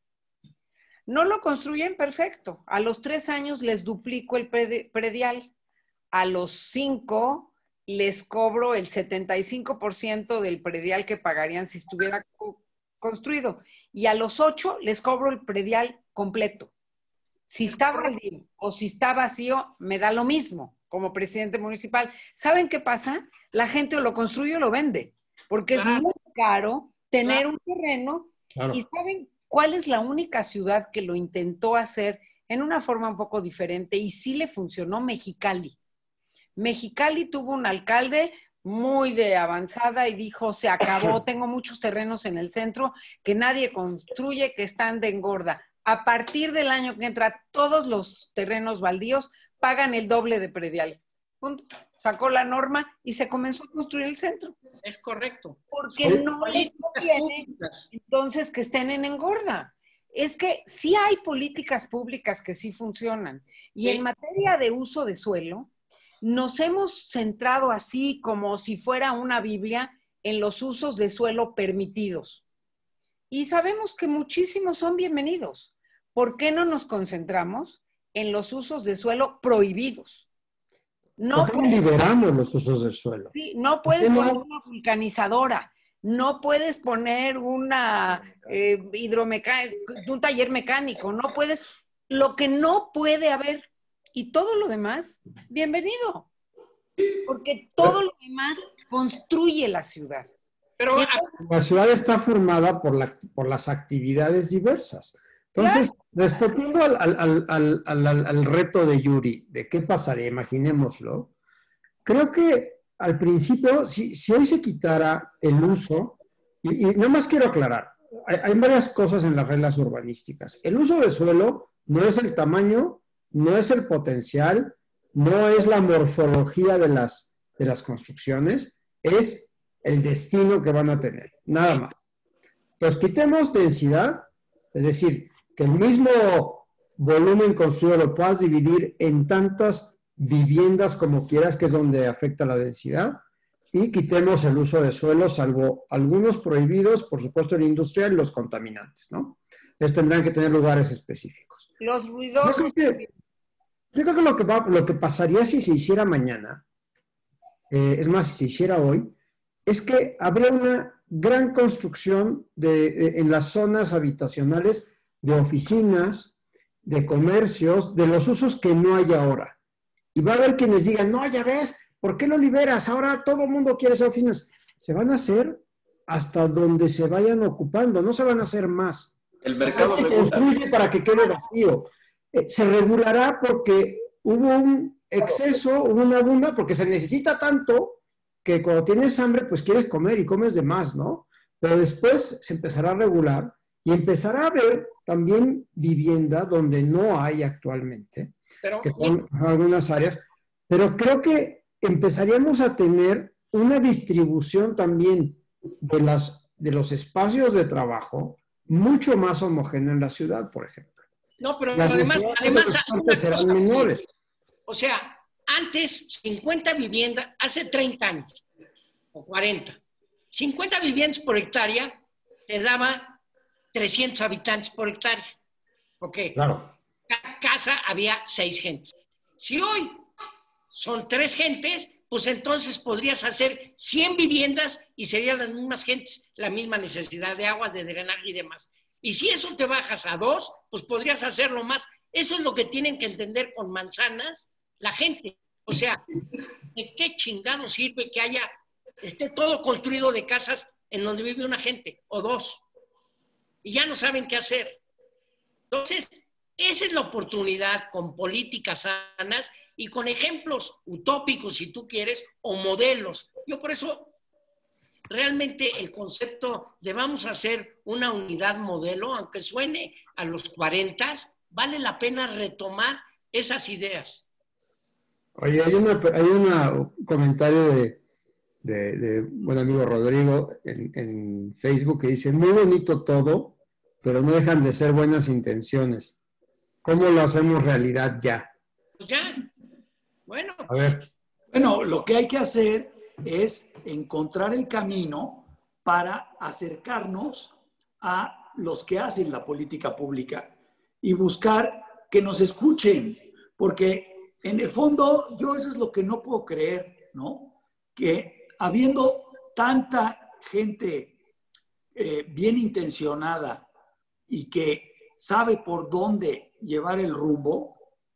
No lo construyen perfecto. A los 3 años les duplico el predial. A los 5 les cobro el 75% del predial que pagarían si estuviera construido. Y a los 8 les cobro el predial completo. Si está baldío o si está vacío, me da lo mismo como presidente municipal. ¿Saben qué pasa? La gente o lo construye o lo vende, porque es muy caro tener un terreno. Claro. ¿Y saben cuál es la única ciudad que lo intentó hacer en una forma un poco diferente y sí le funcionó? Mexicali. Mexicali tuvo un alcalde muy de avanzada y dijo, se acabó, tengo muchos terrenos en el centro que nadie construye, que están de engorda. A partir del año que entra, todos los terrenos baldíos pagan el doble de predial. Punto. Sacó la norma y se comenzó a construir el centro. Es correcto. Porque no les conviene entonces que estén en engorda. Es que sí hay políticas públicas que sí funcionan. Y en materia de uso de suelo, nos hemos centrado así como si fuera una Biblia en los usos de suelo permitidos. Y sabemos que muchísimos son bienvenidos. ¿Por qué no nos concentramos en los usos de suelo prohibidos? ¿Por qué no liberamos los usos del suelo? Sí, no puedes poner una vulcanizadora, no puedes poner una un taller mecánico, no puedes, lo que no puede haber, y todo lo demás, bienvenido. Porque todo lo demás construye la ciudad. Pero La ciudad está formada por las actividades diversas. Entonces, respondiendo al reto de Yuri, de qué pasaría, imaginémoslo, creo que al principio, si hoy se quitara el uso, y nada más quiero aclarar, hay varias cosas en las reglas urbanísticas. El uso de suelo no es el tamaño, no es el potencial, no es la morfología de las construcciones, es el destino que van a tener, nada más. Pues quitemos densidad, es decir, que el mismo volumen construido lo puedas dividir en tantas viviendas como quieras, que es donde afecta la densidad, y quitemos el uso de suelo, salvo algunos prohibidos, por supuesto el industrial y los contaminantes, ¿no? Entonces tendrán que tener lugares específicos. Los ruidosos. Yo creo que lo que pasaría si se hiciera mañana, es más, si se hiciera hoy, es que habría una gran construcción en las zonas habitacionales de oficinas, de comercios, de los usos que no hay ahora. Y va a haber quienes digan, no, ya ves, ¿por qué lo liberas? Ahora todo el mundo quiere esas oficinas. Se van a hacer hasta donde se vayan ocupando, no se van a hacer más. El mercado se construye para que quede vacío. Se regulará porque hubo un exceso, hubo una abundancia, porque se necesita tanto que cuando tienes hambre, pues quieres comer y comes de más, ¿no? Pero después se empezará a regular y empezará a haber también vivienda donde no hay actualmente, que son algunas áreas, pero creo que empezaríamos a tener una distribución también de los espacios de trabajo mucho más homogénea en la ciudad, por ejemplo. No, pero Las además serán menores. O sea, antes 50 viviendas, hace 30 años o 40, 50 viviendas por hectárea te daba 300 habitantes por hectárea. Ok. Claro. Cada casa había 6 gentes. Si hoy son 3 gentes, pues entonces podrías hacer 100 viviendas y serían las mismas gentes, la misma necesidad de agua, de drenaje y demás. Y si eso te bajas a 2, pues podrías hacerlo más. Eso es lo que tienen que entender con manzanas la gente. O sea, ¿de qué chingado sirve que esté todo construido de casas en donde vive una gente o 2? Y ya no saben qué hacer. Entonces, esa es la oportunidad con políticas sanas y con ejemplos utópicos, si tú quieres, o modelos. Yo por eso, realmente el concepto de vamos a hacer una unidad modelo, aunque suene a los 40, vale la pena retomar esas ideas. Oye, hay un comentario de buen amigo Rodrigo en Facebook que dice, muy bonito todo, pero no dejan de ser buenas intenciones. ¿Cómo lo hacemos realidad ya? Pues ya. Bueno. A ver. Bueno, lo que hay que hacer es encontrar el camino para acercarnos a los que hacen la política pública y buscar que nos escuchen, porque en el fondo yo eso es lo que no puedo creer, ¿no? Que habiendo tanta gente bien intencionada y que sabe por dónde llevar el rumbo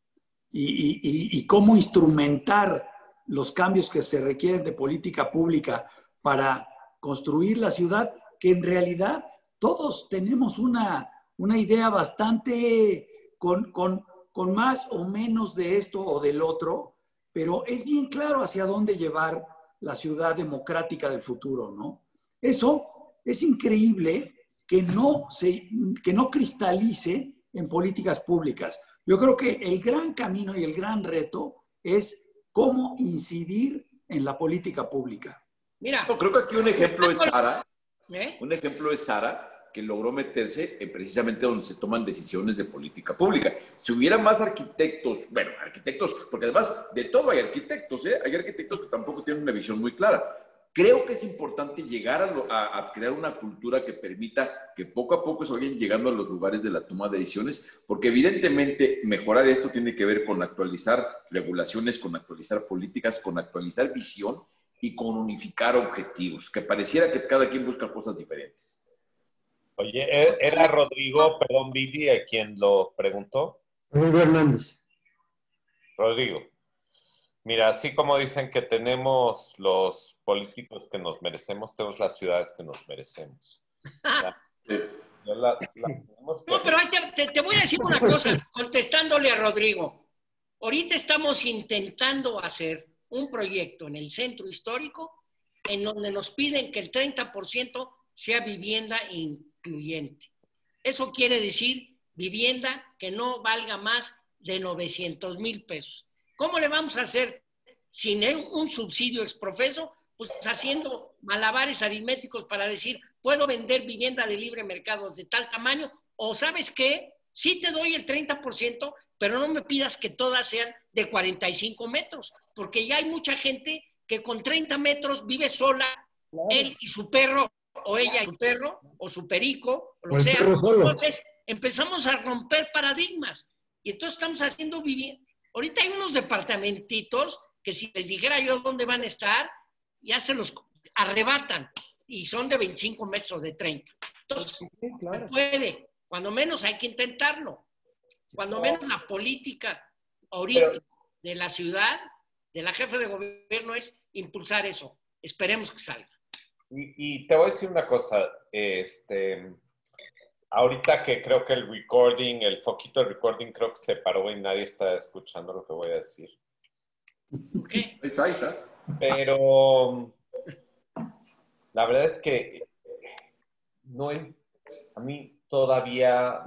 y cómo instrumentar los cambios que se requieren de política pública para construir la ciudad, que en realidad todos tenemos una idea bastante con más o menos de esto o del otro, pero es bien claro hacia dónde llevar la ciudad democrática del futuro, ¿no? Eso es increíble que no cristalice en políticas públicas. Yo creo que el gran camino y el gran reto es cómo incidir en la política pública. Mira, no, creo que aquí un ejemplo es Sara. ¿Eh? Un ejemplo es Sara, que logró meterse en precisamente donde se toman decisiones de política pública. Si hubiera más arquitectos, porque además de todo hay arquitectos, hay arquitectos que tampoco tienen una visión muy clara. Creo que es importante llegar a crear una cultura que permita que poco a poco se vayan llegando a los lugares de la toma de decisiones, porque evidentemente mejorar esto tiene que ver con actualizar regulaciones, con actualizar políticas, con actualizar visión y con unificar objetivos, que pareciera que cada quien busca cosas diferentes. Oye, ¿era Rodrigo, perdón, Vidi, quien lo preguntó? Rodrigo Hernández. Rodrigo, mira, así como dicen que tenemos los políticos que nos merecemos, tenemos las ciudades que nos merecemos. O sea, tenemos que No, pero hacer. te voy a decir una cosa, contestándole a Rodrigo. Ahorita estamos intentando hacer un proyecto en el centro histórico en donde nos piden que el 30% sea vivienda incluyente. Eso quiere decir vivienda que no valga más de 900,000 pesos. ¿Cómo le vamos a hacer sin un subsidio exprofeso? Pues haciendo malabares aritméticos para decir, puedo vender vivienda de libre mercado de tal tamaño, o ¿sabes qué? Sí te doy el 30%, pero no me pidas que todas sean de 45 metros, porque ya hay mucha gente que con 30 metros vive sola, él y su perro, o ella y su perro, o su perico, o lo que sea. Entonces, empezamos a romper paradigmas. Y entonces estamos haciendo vivienda. Ahorita hay unos departamentitos que si les dijera yo dónde van a estar, ya se los arrebatan. Y son de 25 metros, de 30. Entonces, sí, claro, se puede. Cuando menos hay que intentarlo. Cuando menos la política ahorita de la ciudad, de la jefe de gobierno, es impulsar eso. Esperemos que salga. Y te voy a decir una cosa. Ahorita que creo que el foquito de recording creo que se paró y nadie está escuchando lo que voy a decir. ¿Qué? Ahí está. Pero la verdad es que a mí todavía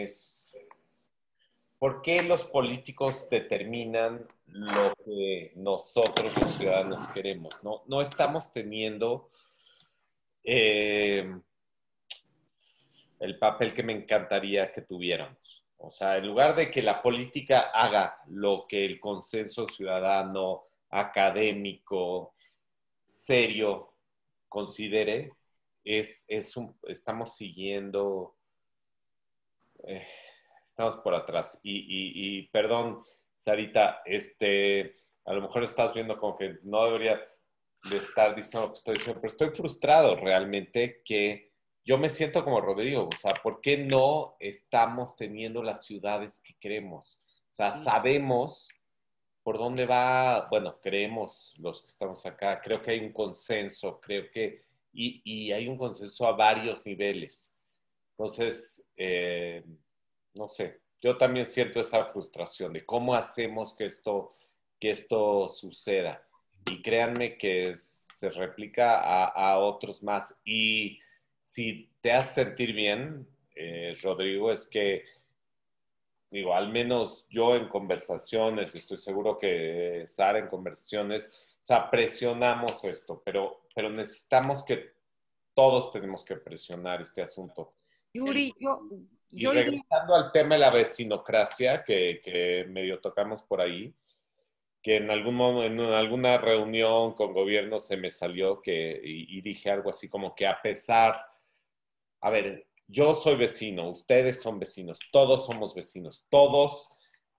¿por qué los políticos determinan lo que nosotros los ciudadanos queremos? No estamos teniendo el papel que me encantaría que tuviéramos. O sea, en lugar de que la política haga lo que el consenso ciudadano, académico, serio, considere, estamos siguiendo, estamos por atrás. Y perdón, Sarita, a lo mejor estás viendo como que no debería de estar diciendo lo que estoy diciendo, pero estoy frustrado realmente que yo me siento como Rodrigo. O sea, ¿por qué no estamos teniendo las ciudades que queremos? O sea, sabemos por dónde va, bueno, creemos los que estamos acá, creo que hay un consenso, y hay un consenso a varios niveles. Entonces, no sé, yo también siento esa frustración de cómo hacemos que esto suceda. Y créanme que se replica a otros más. Y si te hace sentir bien, Rodrigo, es que, digo, al menos yo en conversaciones, estoy seguro que Sara en conversaciones, o sea, presionamos esto, pero necesitamos todos tenemos que presionar este asunto. Yuri, Y regresando al tema de la vecinocracia, que medio tocamos por ahí, que en alguna reunión con gobierno se me salió y dije algo así como que a ver, yo soy vecino, ustedes son vecinos, todos somos vecinos, todos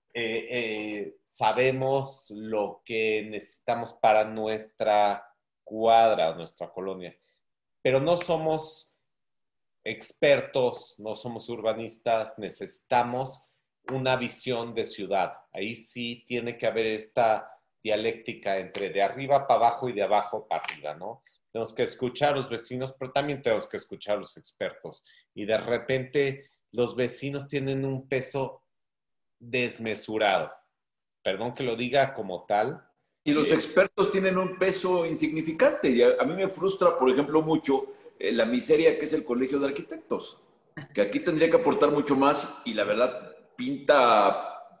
sabemos lo que necesitamos para nuestra cuadra, nuestra colonia, pero no somos expertos, no somos urbanistas, necesitamos una visión de ciudad. Ahí sí tiene que haber esta dialéctica entre de arriba para abajo y de abajo para arriba, ¿no? Tenemos que escuchar a los vecinos, pero también tenemos que escuchar a los expertos. Y de repente los vecinos tienen un peso desmesurado. Perdón que lo diga como tal. Y los expertos tienen un peso insignificante. Y a mí me frustra, por ejemplo, mucho la miseria que es el Colegio de Arquitectos, que aquí tendría que aportar mucho más y la verdad pinta...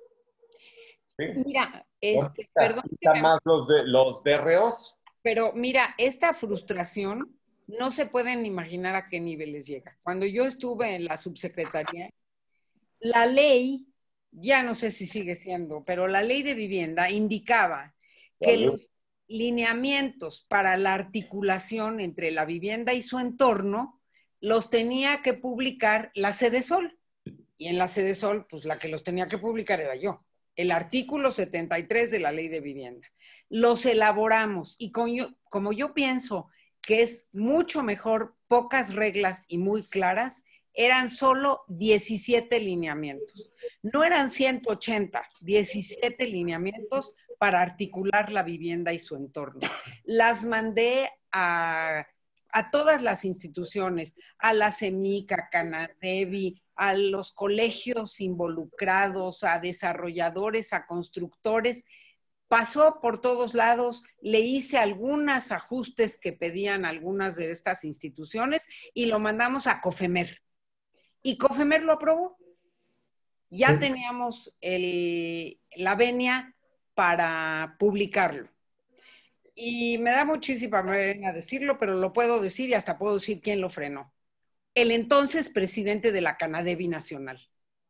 Mira, perdón. ¿Pinta más los DROs? Pero mira, esta frustración no se pueden imaginar a qué niveles llega. Cuando yo estuve en la subsecretaría, la ley, ya no sé si sigue siendo, pero la ley de vivienda indicaba que los lineamientos para la articulación entre la vivienda y su entorno los tenía que publicar la Sedesol. Y en la Sedesol, pues la que los tenía que publicar era yo. El artículo 73 de la ley de vivienda. Los elaboramos y como yo pienso que es mucho mejor pocas reglas y muy claras, eran solo 17 lineamientos. No eran 180, 17 lineamientos para articular la vivienda y su entorno. Las mandé a todas las instituciones, a la CEMIC, a Canadevi, a los colegios involucrados, a desarrolladores, a constructores. Pasó por todos lados, le hice algunos ajustes que pedían algunas de estas instituciones y lo mandamos a COFEMER. Y COFEMER lo aprobó. Ya teníamos la venia para publicarlo. Y me da muchísima pena decirlo, pero lo puedo decir y hasta puedo decir quién lo frenó. El entonces presidente de la Canadevi Nacional.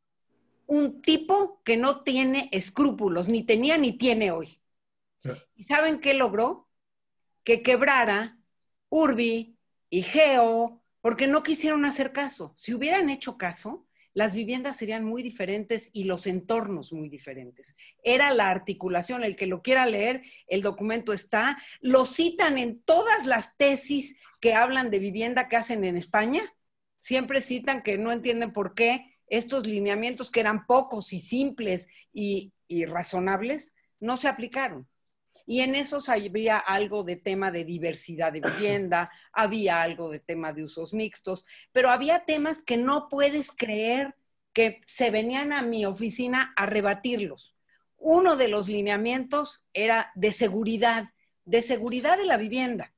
Un tipo que no tiene escrúpulos, ni tenía ni tiene hoy. ¿Y saben qué logró? Que quebrara Urbi y Geo, porque no quisieron hacer caso. Si hubieran hecho caso, las viviendas serían muy diferentes y los entornos muy diferentes. Era la articulación, el que lo quiera leer, el documento está, lo citan en todas las tesis que hablan de vivienda que hacen en España. Siempre citan que no entienden por qué estos lineamientos que eran pocos y simples y razonables no se aplicaron. Y en esos había algo de tema de diversidad de vivienda, había algo de tema de usos mixtos, pero había temas que no puedes creer que se venían a mi oficina a rebatirlos. Uno de los lineamientos era de seguridad de la vivienda.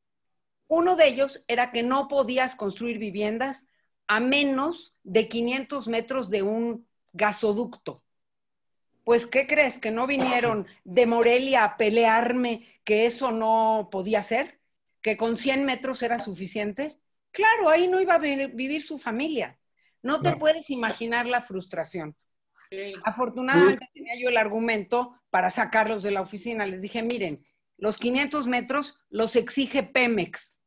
Uno de ellos era que no podías construir viviendas a menos de 500 metros de un gasoducto. Pues, ¿qué crees? ¿Que no vinieron de Morelia a pelearme que eso no podía ser? ¿Que con 100 metros era suficiente? Claro, ahí no iba a vivir su familia. No te puedes imaginar la frustración. Afortunadamente tenía yo el argumento para sacarlos de la oficina. Les dije, miren, los 500 metros los exige Pemex.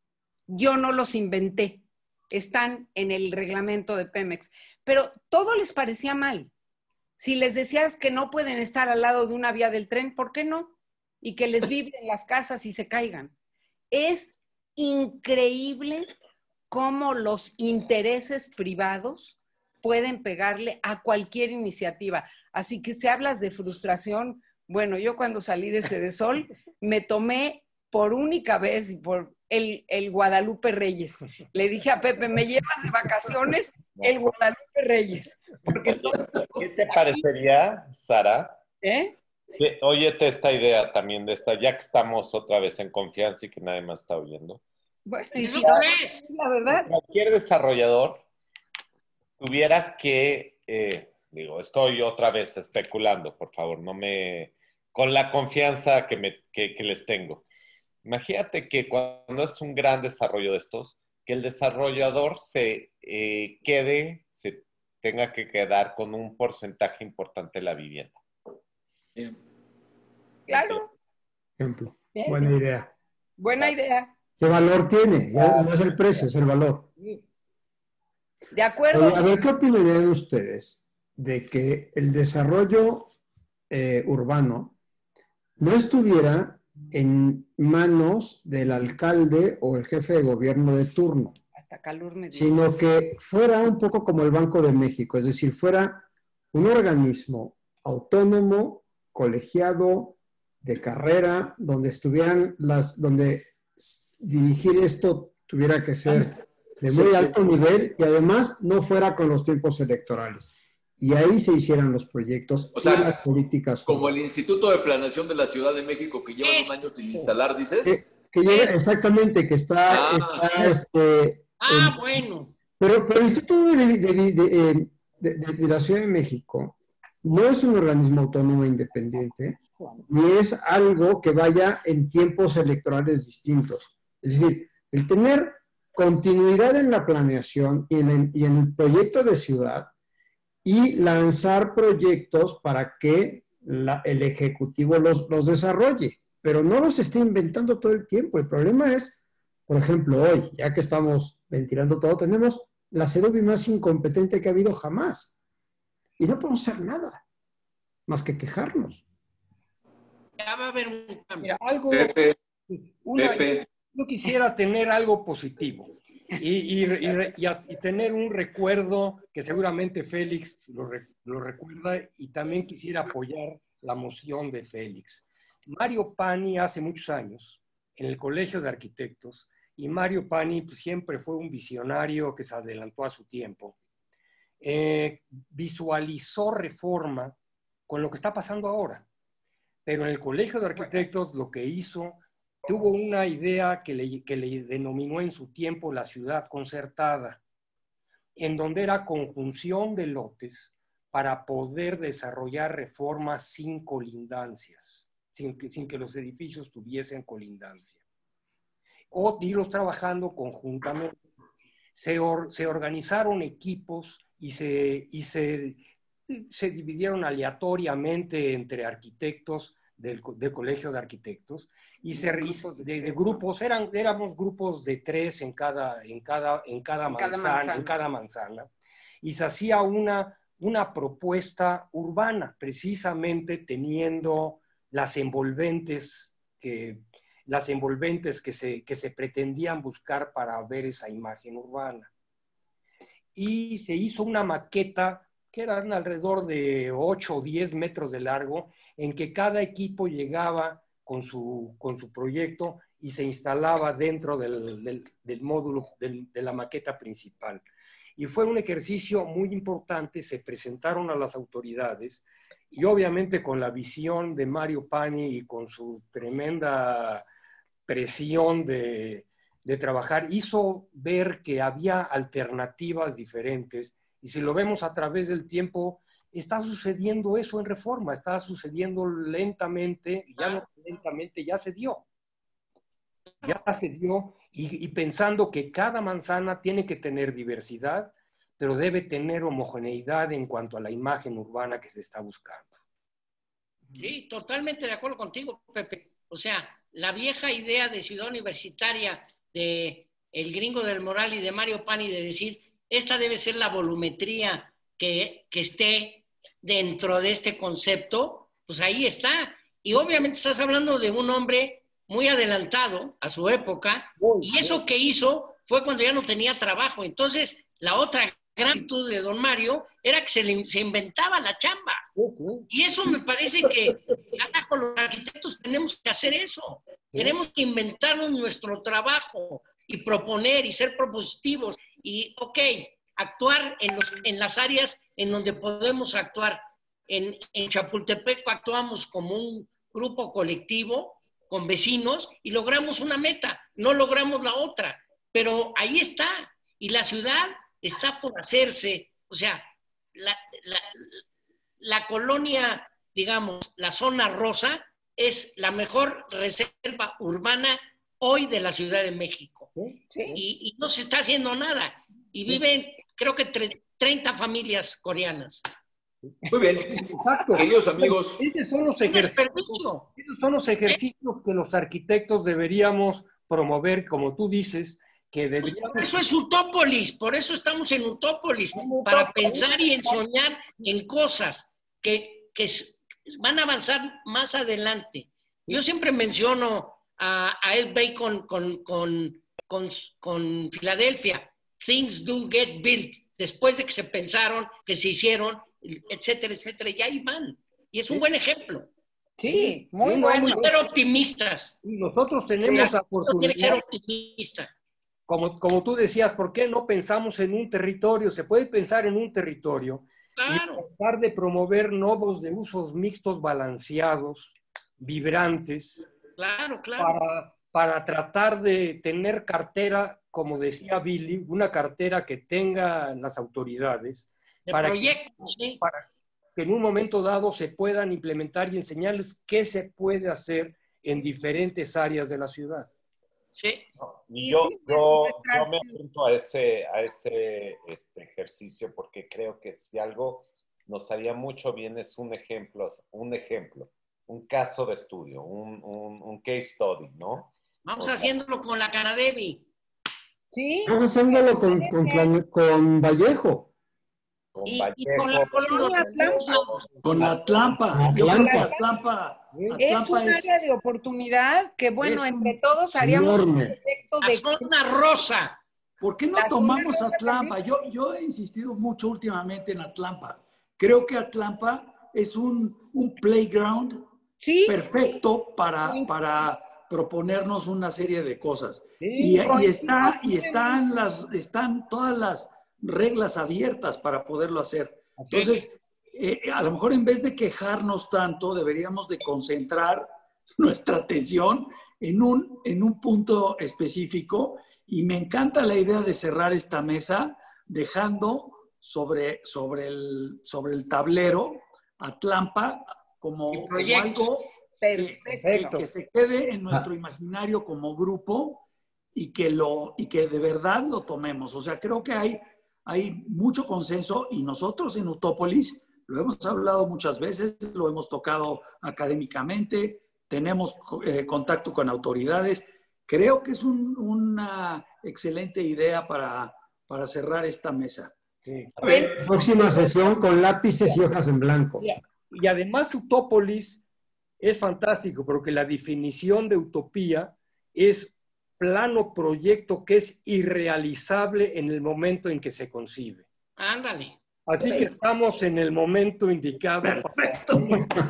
Yo no los inventé. Están en el reglamento de Pemex. Pero todo les parecía mal. Si les decías que no pueden estar al lado de una vía del tren, ¿por qué no? Y que les vibren las casas y se caigan. Es increíble cómo los intereses privados pueden pegarle a cualquier iniciativa. Así que si hablas de frustración, bueno, yo cuando salí de Sedesol me tomé por única vez y por el Guadalupe Reyes. Le dije a Pepe, ¿me llevas de vacaciones? El Guadalupe Reyes. Porque ¿qué te parecería, Sara? ¿Eh? Óyete esta idea también de esta, ya que estamos otra vez en confianza y que nadie más está oyendo. Bueno, y ¿Eso si qué es? la verdad. Cualquier desarrollador tuviera que, estoy otra vez especulando, por favor, con la confianza que les tengo. Imagínate que cuando es un gran desarrollo de estos, que el desarrollador se tenga que quedar con un porcentaje importante de la vivienda. Bien. Claro. Ejemplo. Bien. Buena idea. Buena idea. ¿Qué valor tiene? Ya no es el precio, es el valor. De acuerdo. Oye, a ver, ¿qué opinarían ustedes de que el desarrollo urbano no estuviera en manos del alcalde o el jefe de gobierno de turno, Hasta calor me dio. sino que fuera un poco como el Banco de México, es decir, fuera un organismo autónomo, colegiado, de carrera, donde donde dirigir esto tuviera que ser de muy alto nivel y además no fuera con los tiempos electorales. Y ahí se hicieran los proyectos O sea, y las políticas. Como el Instituto de Planeación de la Ciudad de México, que lleva 2 años sin instalar, dices. Que llega, exactamente, que está Bueno. Pero el Instituto de la Ciudad de México no es un organismo autónomo independiente, ni es algo que vaya en tiempos electorales distintos. Es decir, el tener continuidad en la planeación y en el proyecto de ciudad y lanzar proyectos para que el Ejecutivo los desarrolle, pero no los esté inventando todo el tiempo. El problema es, por ejemplo, hoy, ya que estamos ventilando todo, tenemos la CEDOBI más incompetente que ha habido jamás. Y no podemos hacer nada, más que quejarnos. Ya va a haber un cambio. Mira, Pepe. yo quisiera tener algo positivo. y tener un recuerdo que seguramente Félix lo recuerda, y también quisiera apoyar la moción de Félix. Mario Pani hace muchos años, en el Colegio de Arquitectos, y Mario Pani pues, siempre fue un visionario que se adelantó a su tiempo, visualizó Reforma con lo que está pasando ahora. Pero en el Colegio de Arquitectos lo que hizo, tuvo una idea que le denominó en su tiempo la ciudad concertada, en donde era conjunción de lotes para poder desarrollar reformas sin colindancias, sin que los edificios tuviesen colindancia. O irlos trabajando conjuntamente. Se organizaron equipos y se dividieron aleatoriamente entre arquitectos del Colegio de Arquitectos, y de grupos, éramos grupos de 3 en cada manzana, y se hacía una propuesta urbana, precisamente teniendo las envolventes que se pretendían buscar para ver esa imagen urbana. Y se hizo una maqueta que eran alrededor de 8 o 10 metros de largo, en que cada equipo llegaba con su proyecto y se instalaba dentro del módulo de la maqueta principal. Y fue un ejercicio muy importante, se presentaron a las autoridades, y obviamente con la visión de Mario Pani y con su tremenda presión de trabajar, hizo ver que había alternativas diferentes. Y si lo vemos a través del tiempo, está sucediendo eso en Reforma, está sucediendo lentamente, ya no lentamente, ya se dio. Ya se dio, y pensando que cada manzana tiene que tener diversidad, pero debe tener homogeneidad en cuanto a la imagen urbana que se está buscando. Sí, totalmente de acuerdo contigo, Pepe. O sea, la vieja idea de ciudad universitaria de el Gringo del Moral y de Mario Pani de decir, esta debe ser la volumetría que esté dentro de este concepto, pues ahí está. Y obviamente estás hablando de un hombre muy adelantado a su época, y eso que hizo fue cuando ya no tenía trabajo. Entonces, la otra gran virtud de don Mario era que se inventaba la chamba. Y eso me parece que, carajo, los arquitectos tenemos que hacer eso. Tenemos que inventarnos nuestro trabajo y proponer y ser propositivos. Y, actuar en las áreas en donde podemos actuar. En Chapultepec actuamos como un grupo colectivo con vecinos y logramos una meta, no logramos la otra, pero ahí está. Y la ciudad está por hacerse. O sea, la colonia, digamos, la zona rosa, es la mejor reserva urbana hoy de la Ciudad de México. Sí. Y no se está haciendo nada. Y viven, creo que 30 familias coreanas. Muy bien. Exacto. Queridos amigos. Esos son los ejercicios que los arquitectos deberíamos promover, como tú dices, que deberíamos... Eso es Utópolis, por eso estamos en Utópolis, para pensar y en soñar en cosas que van a avanzar más adelante. Yo siempre menciono a Ed Bacon con Filadelfia. Things do get built, después de que se pensaron, que se hicieron, etcétera, etcétera, y ahí van. Y es un buen ejemplo. Sí, muy bueno. Hay que ser optimistas. Y nosotros tenemos la oportunidad. Tiene que ser optimista. Como tú decías, ¿por qué no pensamos en un territorio? Se puede pensar en un territorio. Claro. Y tratar de promover nodos de usos mixtos balanceados, vibrantes. Claro, claro. Para tratar de tener cartera, como decía Billy, una cartera que tenga las autoridades. Para que en un momento dado se puedan implementar y enseñarles qué se puede hacer en diferentes áreas de la ciudad. Sí. Y yo me apunto a ese ejercicio, porque creo que si algo nos haría mucho bien es un ejemplo, un caso de estudio, un case study, ¿no? Vamos haciéndolo con la Canadevi. Sí. Vamos haciéndolo con Vallejo. Y con la colonia Atlampa. Con Atlampa. Es un área de oportunidad que, bueno, entre todos haríamos un proyecto de... La zona rosa. ¿Por qué no La tomamos zona rosa Atlampa? Yo he insistido mucho últimamente en Atlampa. Creo que Atlampa es un playground Sí, perfecto para proponernos una serie de cosas. Sí, Están todas las reglas abiertas para poderlo hacer. así Entonces, a lo mejor en vez de quejarnos tanto, deberíamos de concentrar nuestra atención en un punto específico, y me encanta la idea de cerrar esta mesa dejando sobre el tablero Atlampa como algo perfecto. que se quede en nuestro imaginario como grupo, y que de verdad lo tomemos. O sea, creo que hay mucho consenso, y nosotros en Utópolis lo hemos hablado muchas veces, lo hemos tocado académicamente, tenemos contacto con autoridades. Creo que es una excelente idea para cerrar esta mesa. sí. Próxima sesión con lápices y hojas en blanco. Y además Utópolis es fantástico, porque la definición de utopía es plano proyecto que es irrealizable en el momento en que se concibe. Ándale. Así que estamos en el momento indicado. Perfecto.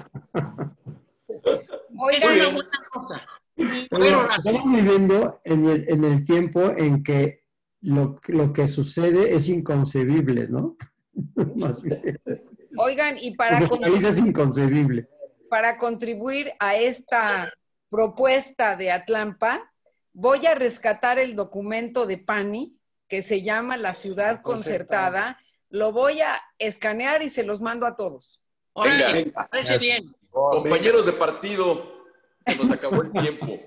Es Oigan, una buena nota. Pero estamos viviendo en el tiempo en que lo que sucede es inconcebible, ¿no? Más bien. oigan, y Lo que realiza es inconcebible. para contribuir a esta propuesta de Atlampa, voy a rescatar el documento de Pani que se llama La Ciudad Concertada. Lo voy a escanear y se los mando a todos. Órale, Venga. parece bien. Compañeros de partido, se nos acabó el tiempo.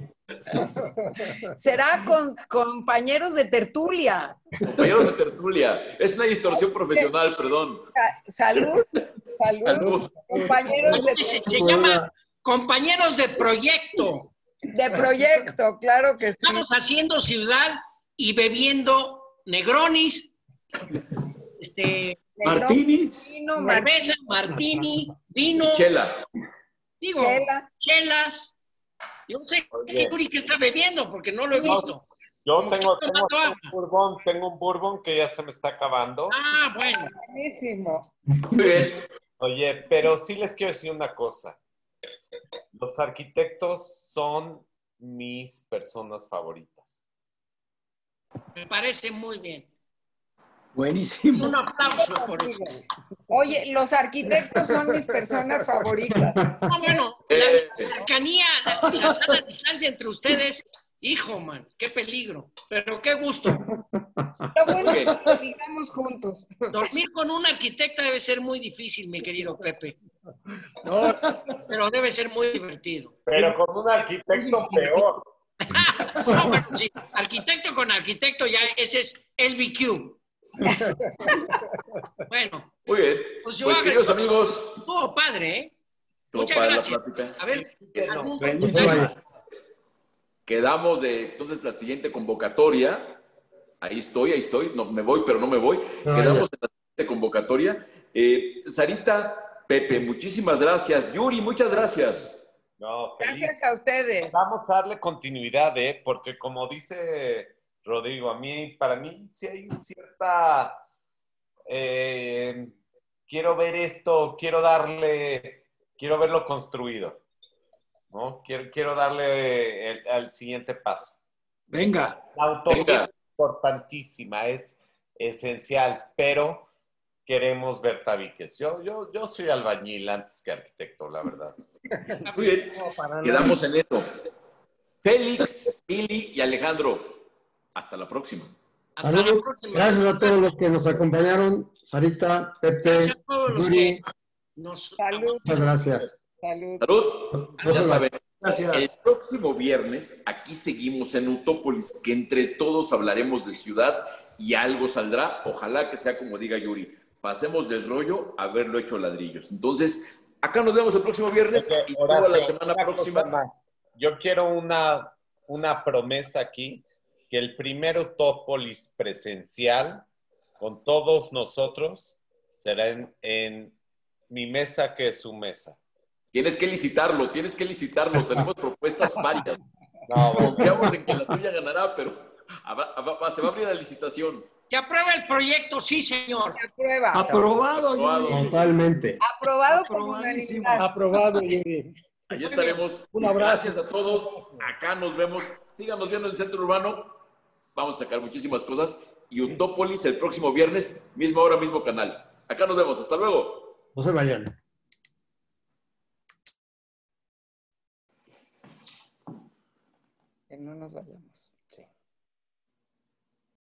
Será con compañeros de tertulia. Compañeros de tertulia. Es una distorsión profesional, perdón. Salud, salud. Salud. Compañeros Se llama compañeros de proyecto. de proyecto, claro que sí. Estamos haciendo ciudad y bebiendo Negronis, Martínez. Vino, cerveza, martini, vino, Chela. digo, Chela. chelas. Yo no sé Oye. qué está bebiendo porque no lo he visto. Yo Como que tengo, está tomando agua. tengo un bourbon que ya se me está acabando. Ah, bueno. Buenísimo. Muy bien. Oye, pero sí les quiero decir una cosa. Los arquitectos son mis personas favoritas. Me parece muy bien. Buenísimo. Un aplauso por eso. Oye, los arquitectos son mis personas favoritas. No, bueno, la cercanía, la sana distancia entre ustedes, hijo, man, qué peligro. Pero qué gusto. Lo bueno es que digamos juntos. Dormir con un arquitecta debe ser muy difícil, mi querido Pepe. No, pero debe ser muy divertido. Pero con un arquitecto peor. No, bueno, sí, arquitecto con arquitecto, ya ese es el BQ. Bueno, Muy bien. pues Pues, queridos amigos, estuvo padre, ¿eh? todo Muchas para la gracias. plática. A ver, algún Buenísimo. Quedamos de entonces la siguiente convocatoria. Ahí estoy. No me voy, pero no me voy. Quedamos en la siguiente convocatoria. Sarita, Pepe, muchísimas gracias. Yuri, muchas gracias. No, feliz. Gracias a ustedes. Vamos a darle continuidad, porque como dice Rodrigo, para mí sí hay cierta... quiero ver esto, quiero verlo construido, ¿no? Quiero darle al siguiente paso. Venga. La utopía es importantísima, es esencial, pero queremos ver tabiques. Yo soy albañil antes que arquitecto, la verdad. Muy bien. Quedamos en eso. Félix, Ili y Alejandro. Hasta la próxima. Hasta la Saludos. próxima. Gracias a todos los que nos acompañaron. Sarita, Pepe, Gracias a todos los Yuri. que nos... Salud. Muchas gracias. Salud. Salud. Ya Besos. saben, el Gracias. próximo viernes aquí seguimos en Utópolis, que entre todos hablaremos de ciudad y algo saldrá. Ojalá que sea como diga Yuri. Pasemos del rollo a verlo hecho ladrillos. Entonces, acá nos vemos el próximo viernes y toda la Horacio, semana una próxima. cosa más. Yo quiero una promesa aquí, que el primer Utópolis presencial con todos nosotros será en mi mesa, que es su mesa. Tienes que licitarlo. Tenemos propuestas varias. No, bueno. Confiamos en que la tuya ganará, pero Se va a abrir la licitación. Que apruebe el proyecto, sí, señor. Se aprueba. Aprobado, Yuri. Totalmente. Aprobado por Aprobadísimo. unanimidad. Aprobado, Yuri. Allí estaremos. Un abrazo. Gracias a todos. Acá nos vemos. Síganos viendo en el Centro Urbano. Vamos a sacar muchísimas cosas. Y Utópolis el próximo viernes, misma hora, mismo canal. Acá nos vemos. Hasta luego. No se vayan. Que no nos vayamos. Sí.